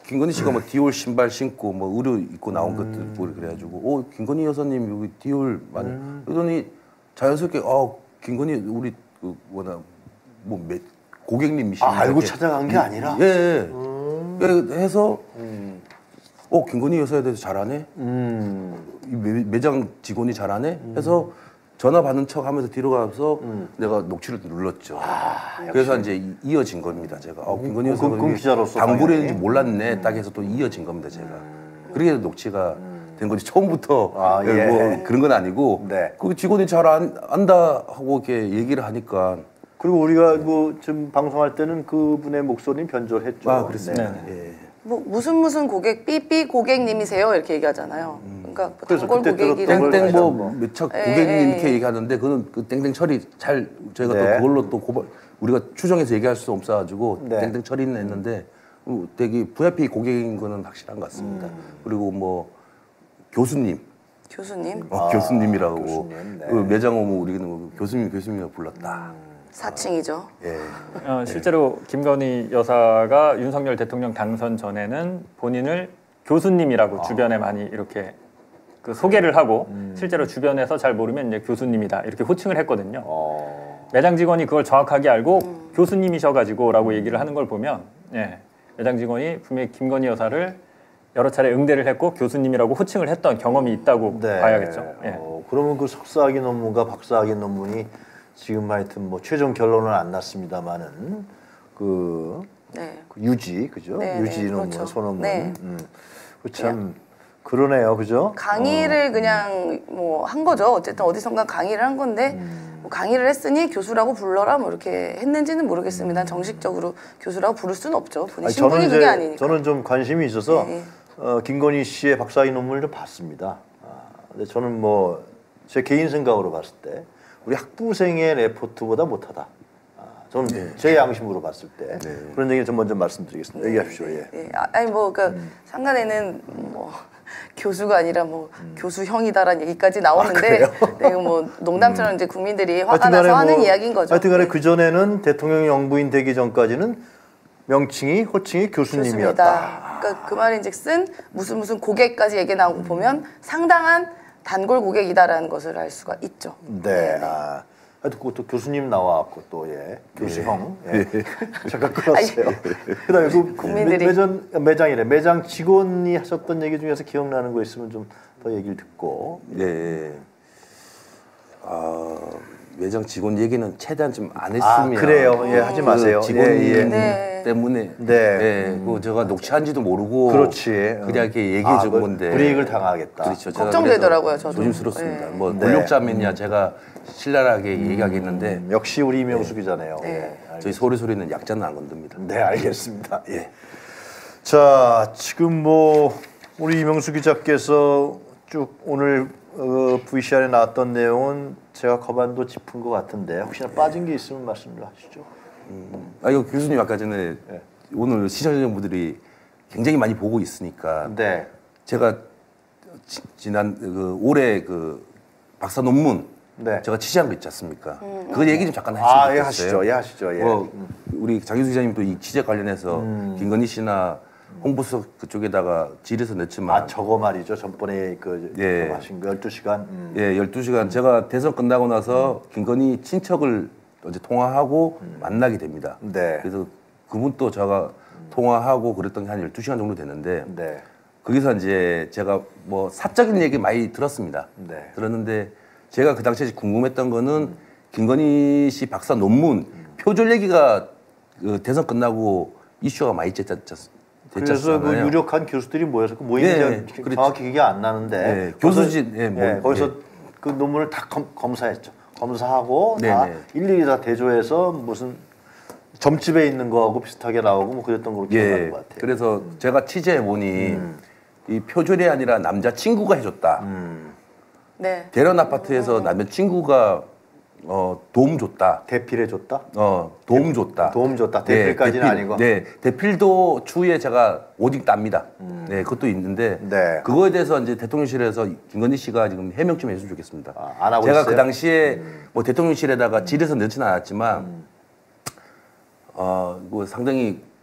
김건희 씨가 뭐 디올 신발 신고 뭐 의류 입고 나온 것들 보고 그래가지고 오 김건희 여사님 여기 디올 많이 음. 그러더니 자연스럽게 어 김건희 우리 그 뭐나 뭐 매, 고객님이시 아, 알고 찾아간 게 아니라 예, 예. 음. 예 해서 음. 어 김건희 여사에 대해서 잘하네 음. 이 매, 매장 직원이 잘하네 음. 해서 전화 받는 척 하면서 뒤로 가서 음. 내가 녹취를 눌렀죠. 아, 그래서 이제 이어진 겁니다. 제가 어, 김건희 여사가 당부를 했는지 몰랐네. 음. 딱 해서 또 이어진 겁니다. 제가. 음. 그렇게 녹취가 음. 된 거지. 처음부터 아, 예. 뭐 그런 건 아니고 네. 그 직원이 잘 안, 안다 하고 이렇게 얘기를 하니까 그리고 우리가 뭐 지금 방송할 때는 그분의 목소리는 변조했죠. 아, 그렇습니다. 네. 예. 뭐 무슨 무슨 고객 삐삐 고객님이세요 이렇게 얘기하잖아요. 음. 그러니까 그래서 단골 고객이랑 땡땡 뭐 몇척 고객님 이렇게 얘기하는데 그거는 그 땡땡 처리 잘 저희가 네. 또 그걸로 또 고발 우리가 추정해서 얘기할 수 없어가지고 네. 땡땡 처리는 했는데 되게 브이아이피 고객인 거는 확실한 것 같습니다. 음. 그리고 뭐 교수님. 교수님. 어, 아, 교수님이라고 교수님, 네. 그 매장 오면 우리는 교수님 교수님이라고 불렀다. 음. 사칭이죠. 예. 어, 실제로 김건희 여사가 윤석열 대통령 당선 전에는 본인을 교수님이라고 아. 주변에 많이 이렇게 그 소개를 하고 음. 실제로 주변에서 잘 모르면 이제 교수님이다 이렇게 호칭을 했거든요. 어. 매장 직원이 그걸 정확하게 알고 음. 교수님이셔가지고라고 얘기를 하는 걸 보면 예, 매장 직원이 분명히 김건희 여사를 여러 차례 응대를 했고 교수님이라고 호칭을 했던 경험이 있다고 네. 봐야겠죠. 예. 어, 그러면 그 석사학위 논문과 박사학위 논문이 지금 하여튼 뭐 최종 결론은 안 났습니다만은 그, 네. 그 유지 그죠? 네, 유지 네, 논문, 그렇죠. 소논문. 네. 음. 참 그러네요, 그죠? 강의를 어. 그냥 뭐 한 거죠. 어쨌든 어디선가 강의를 한 건데 음. 뭐 강의를 했으니 교수라고 불러라 뭐 이렇게 했는지는 모르겠습니다. 정식적으로 교수라고 부를 수는 없죠. 본인 아니, 신분이 저는 그게 이제, 아니니까. 저는 좀 관심이 있어서 네. 어, 김건희 씨의 박사학위 논문을 좀 봤습니다. 아, 근데 저는 뭐 제 개인 생각으로 봤을 때 우리 학부생의 레포트보다 못하다. 아, 저는 네. 제 양심으로 봤을 때 네. 그런 얘기 좀 먼저 말씀드리겠습니다. 네. 얘기하십시오. 예. 네. 아니 뭐 그 음. 상간에는 뭐 교수가 아니라 뭐 음. 교수형이다라는 얘기까지 나오는데 아, 네, 뭐 농담처럼 음. 이제 국민들이 화가 나서 뭐, 하는 이야기인 거죠. 하여튼간에 네. 그 전에는 대통령 영부인 되기 전까지는 명칭이 호칭이 교수님이었다. 교수입니다. 그러니까 그 말인즉슨 무슨 무슨 고객까지 얘기 나오고 음. 보면 상당한 단골 고객이다라는 것을 알 수가 있죠. 네. 네. 아, 하여튼 그것도 교수님 나와갖고 또 예, 교수형. 예. 예. 잠깐 끊었어요. 그다음에 그 국민들이 매장 매장이래 매장 직원이 하셨던 얘기 중에서 기억나는 거 있으면 좀 더 얘기를 듣고. 네. 아 매장 직원 얘기는 최대한 좀 안 했으면. 아, 그래요. 예, 하지 마세요. 그 직원 예, 예. 네. 때문에. 네. 예, 그 제가 녹취한지도 모르고. 그렇지. 그냥 이렇게 얘기해 준 아, 건데. 불이익을 당하겠다. 그렇죠. 걱정되더라고요, 저도. 조심스럽습니다. 네. 뭐 네. 권력자면야 제가 신랄하게 음, 얘기하겠는데. 음, 역시 우리 이명수 네. 기자네요. 네. 예, 저희 소리소리는 약자는 안 건듭니다. 네, 알겠습니다. 예. 자, 지금 뭐 우리 이명수 기자께서 쭉 오늘 어, 브이씨알에 나왔던 내용은 제가 거반도 짚은 것 같은데 혹시나 빠진 게 있으면 말씀 좀 하시죠. 음. 아 이거 교수님 아까 전에 네. 오늘 시청자분들이 굉장히 많이 보고 있으니까 네. 제가 지, 지난 그 올해 그 박사 논문 네. 제가 취재한 거 있지 않습니까? 음. 그 얘기 좀 잠깐 하시죠. 아, 예, 하시죠. 예, 하시죠. 예. 뭐, 우리 장윤수 기자님도 이 취재 관련해서 음. 김건희 씨나 홍보수석 그쪽에다가 질에서 냈지만 아 저거 말이죠. 전번에 그 예. 하신 거 열두 시간 음. 예, 열두 시간 제가 대선 끝나고 나서 음. 김건희 친척을 어제 통화하고 음. 만나게 됩니다. 네. 그래서 그분도 제가 음. 통화하고 그랬던 게 한 열두 시간 정도 됐는데 네. 거기서 이제 제가 뭐 사적인 얘기 많이 들었습니다. 네. 들었는데 제가 그 당시에 궁금했던 거는 음. 김건희 씨 박사 논문 음. 표절 얘기가 그 대선 끝나고 이슈가 많이 됐잖아요. 그래서 그 유력한 교수들이 모여서 그 모임이 네, 정확히 기억이 안 나는데 네, 교수진 네, 뭐, 네, 거기서 네. 그 논문을 다 검, 검사했죠. 검사하고 네, 다 네. 일일이 다 대조해서 무슨 점집에 있는 거하고 비슷하게 나오고 뭐 그랬던 걸로 기억나는 예, 것 같아요. 그래서 음. 제가 취재해 보니 음. 이 표절이 아니라 남자 친구가 해줬다. 음. 네. 대련 아파트에서 음. 남자 친구가 어, 도움 줬다. 대필해 줬다? 어, 도움 줬다. 도움 줬다. 대필까지는 네, 대필, 아니고. 네, 대필도 추후에 제가 오직 땁니다. 음. 네, 그것도 있는데 네. 그거에 대해서 이제 대통령실에서 김건희 씨가 지금 해명 좀 해주면 좋겠습니다. 아, 안 하고 제가 있어요? 그 당시에 음. 뭐 대통령실에다가 질에서 넣지는 않았지만 음. 어, 뭐 상당히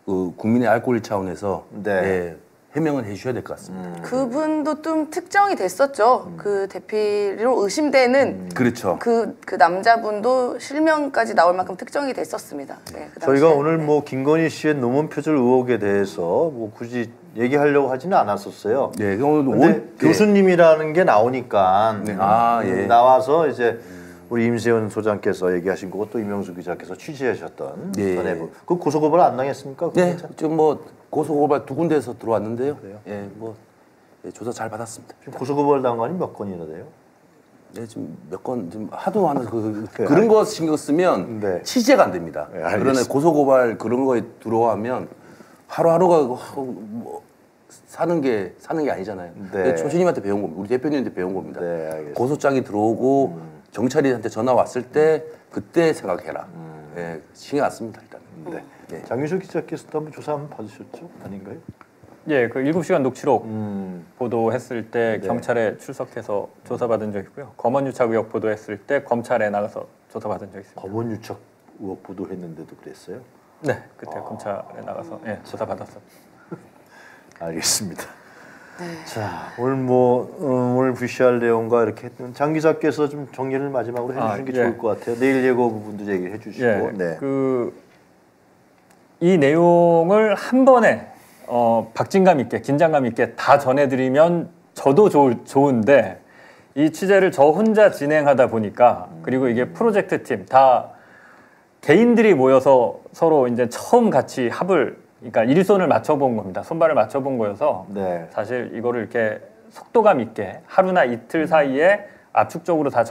그 국민의 알 권리 차원에서 네. 예, 해명을 해주셔야 될 것 같습니다. 음. 그분도 좀 특정이 됐었죠. 음. 그 대피로 의심되는 음. 그렇죠. 그, 그 남자분도 실명까지 나올 만큼 특정이 됐었습니다. 네, 그 저희가 오늘 네. 뭐 김건희 씨의 노문 표절 의혹에 대해서 뭐 굳이 얘기하려고 하지는 않았었어요. 네, 오늘 온, 교수님이라는 게 나오니까 네. 아, 예. 나와서 이제 우리 임세훈 소장께서 얘기하신 거고 또 이명수 기자께서 취재하셨던 예. 전에 그 고소고발 안 당했습니까? 네, 좀 뭐 고소고발 두 군데에서 들어왔는데요. 그래요? 예, 뭐 예, 조사 잘 받았습니다. 지금 고소고발 당한 건이 몇 건이나 돼요? 네, 지금 몇 건 지금 하도 하는 그 네, 그런 거 신경 쓰면 네. 취재가 안 됩니다. 네, 그러나 고소고발 그런 거에 들어가면 하루하루가 뭐 사는 게 사는 게 아니잖아요. 네. 초신님한테 배운 겁니다. 우리 대표님한테 배운 겁니다. 네, 고소장이 들어오고 음. 경찰한테 전화 왔을 때 그때 생각해라. 음. 네, 신경 안 씁니다 일단. 네. 네. 장윤수 기자께서도 한번 조사 한번 받으셨죠? 아닌가요? 예, 그 일곱 시간 녹취록 음. 보도했을 때 네. 경찰에 출석해서 조사받은 적 있고요. 검언유착 의혹 보도했을 때 검찰에 나가서 조사받은 적 있습니다. 검언유착 의혹 보도했는데도 그랬어요? 네, 그때 아. 검찰에 나가서 예, 조사받았어요. 알겠습니다. 네. 자, 오늘 뭐 음, 오늘 브이씨알 내용과 이렇게 장 기자께서 좀 정리를 마지막으로 해주시는 아, 게 예. 좋을 것 같아요. 내일 예고 부분도 얘기를 해주시고. 예, 네. 그 이 내용을 한 번에 어, 박진감 있게, 긴장감 있게 다 전해드리면 저도 좋, 좋은데 이 취재를 저 혼자 진행하다 보니까 그리고 이게 프로젝트 팀 다 개인들이 모여서 서로 이제 처음 같이 합을 그러니까 일손을 맞춰본 겁니다. 손발을 맞춰본 거여서 네. 사실 이거를 이렇게 속도감 있게 하루나 이틀 사이에 압축적으로 다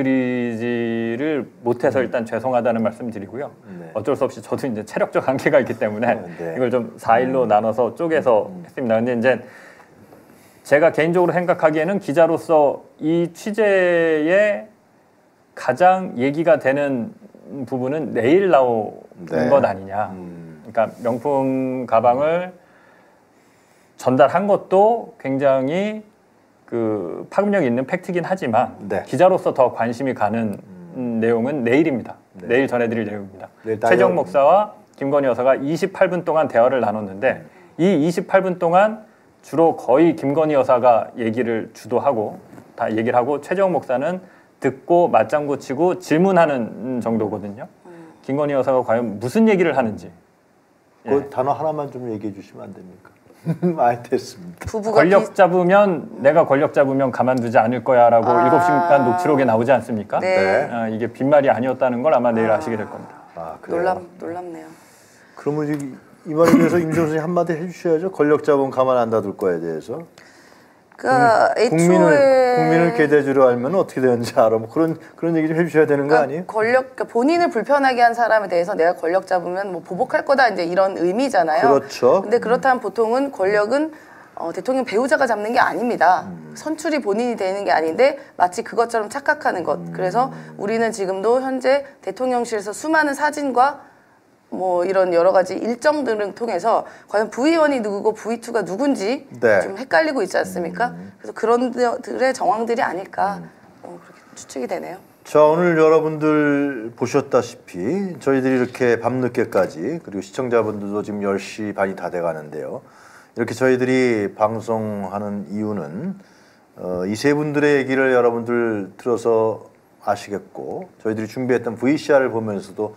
전해드리지를 못해서 일단 죄송하다는 말씀 드리고요. 네. 어쩔 수 없이 저도 이제 체력적 한계가 있기 때문에 네. 이걸 좀 사 일로 음. 나눠서 쪼개서 음. 했습니다. 근데 이제 제가 개인적으로 생각하기에는 기자로서 이 취재에 가장 얘기가 되는 부분은 내일 나오는 네. 것 아니냐. 음. 그러니까 명품 가방을 전달한 것도 굉장히 그 파급력 있는 팩트긴 하지만 네. 기자로서 더 관심이 가는 음. 내용은 내일입니다. 네. 내일 전해드릴 내용입니다. 최재형 목사와 김건희 여사가 이십팔 분 동안 대화를 나눴는데 음. 이 이십팔 분 동안 주로 거의 김건희 여사가 얘기를 주도하고 다 얘기를 하고 최재형 목사는 듣고 맞장구 치고 질문하는 정도거든요. 음. 김건희 여사가 과연 무슨 얘기를 하는지 그 예. 단어 하나만 좀 얘기해 주시면 안 됩니까? 많이 됐습니다. 권력 잡으면 내가 권력 잡으면 가만두지 않을 거야라고 아 일곱 시간 녹취록에 나오지 않습니까? 네. 아, 이게 빈말이 아니었다는 걸 아마 내일 아 아시게 될 겁니다. 아, 놀랍, 놀랍네요. 그러면 이, 이 말에 대해서 임정수 선생님 한마디 해주셔야죠. 권력 잡으면 가만 안 놔둘 거에 대해서. 그러니까 국민을 국민을 개대주로 알면 어떻게 되는지 알아. 뭐 그런 그런 얘기 좀 해주셔야 되는 그러니까 거 아니에요? 권력 그러니까 본인을 불편하게 한 사람에 대해서 내가 권력 잡으면 뭐 보복할 거다 이제 이런 의미잖아요. 그렇죠. 근데 그렇다면 보통은 권력은 어, 대통령 배우자가 잡는 게 아닙니다. 음. 선출이 본인이 되는 게 아닌데 마치 그것처럼 착각하는 것. 음. 그래서 우리는 지금도 현재 대통령실에서 수많은 사진과 뭐 이런 여러 가지 일정들을 통해서 과연 브이원이 누구고 브이투가 누군지 네. 좀 헷갈리고 있지 않습니까? 음. 그래서 그런 들의 정황들이 아닐까 음. 어, 그렇게 추측이 되네요. 자, 오늘 여러분들 보셨다시피 저희들이 이렇게 밤늦게까지 그리고 시청자분들도 지금 열 시 반이 다 돼가는데요. 이렇게 저희들이 방송하는 이유는 어, 이 세 분들의 얘기를 여러분들 들어서 아시겠고 저희들이 준비했던 브이씨알을 보면서도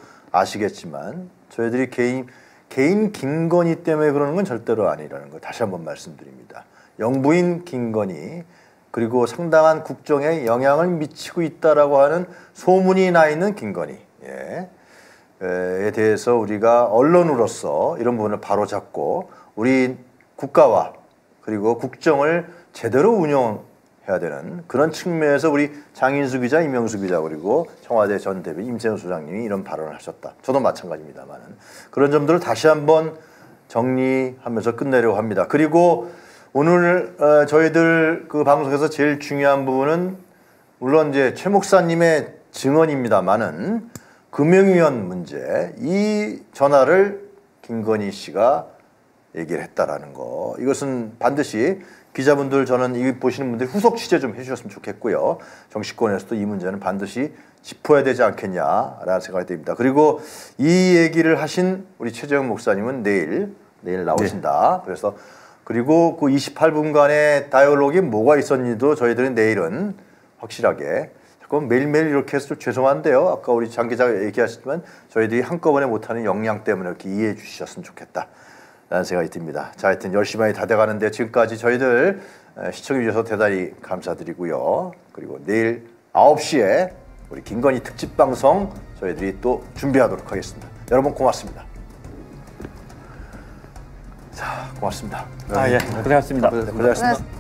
아시겠지만 저희들이 개인, 개인 김건희 때문에 그러는 건 절대로 아니라는 걸 다시 한번 말씀드립니다. 영부인 김건희 그리고 상당한 국정에 영향을 미치고 있다라고 하는 소문이 나 있는 김건희 예. 에 대해서 우리가 언론으로서 이런 부분을 바로잡고 우리 국가와 그리고 국정을 제대로 운영해야 되는 그런 측면에서 우리 장인수 기자, 이명수 기자 그리고 청와대 전 대변인 임세훈 소장님이 이런 발언을 하셨다. 저도 마찬가지입니다만 그런 점들을 다시 한번 정리하면서 끝내려고 합니다. 그리고 오늘 어, 저희들 그 방송에서 제일 중요한 부분은 물론 이제 최 목사님의 증언입니다만은 금융위원 문제 이 전화를 김건희 씨가 얘기를 했다라는 거 이것은 반드시 기자분들 저는 이 보시는 분들 후속 취재 좀 해주셨으면 좋겠고요. 정치권에서도 이 문제는 반드시 짚어야 되지 않겠냐라는 생각이 듭니다. 그리고 이 얘기를 하신 우리 최재형 목사님은 내일 내일 나오신다. 네. 그래서 그리고 그 이십팔 분간의 다이얼로그에 뭐가 있었는지도 저희들은 내일은 확실하게 그럼 매일매일 이렇게 해서 좀 죄송한데요. 아까 우리 장 기자가 얘기하셨지만 저희들이 한꺼번에 못하는 역량 때문에 이렇게 이해해 주셨으면 좋겠다 라는 생각이 듭니다. 자, 하여튼 열 시 반이 다 돼가는데 지금까지 저희들 시청해 주셔서 대단히 감사드리고요. 그리고 내일 아홉 시에 우리 김건희 특집 방송 저희들이 또 준비하도록 하겠습니다. 여러분 고맙습니다. 자, 고맙습니다. 아, 예, 고생하셨습니다. 고생하셨습니다.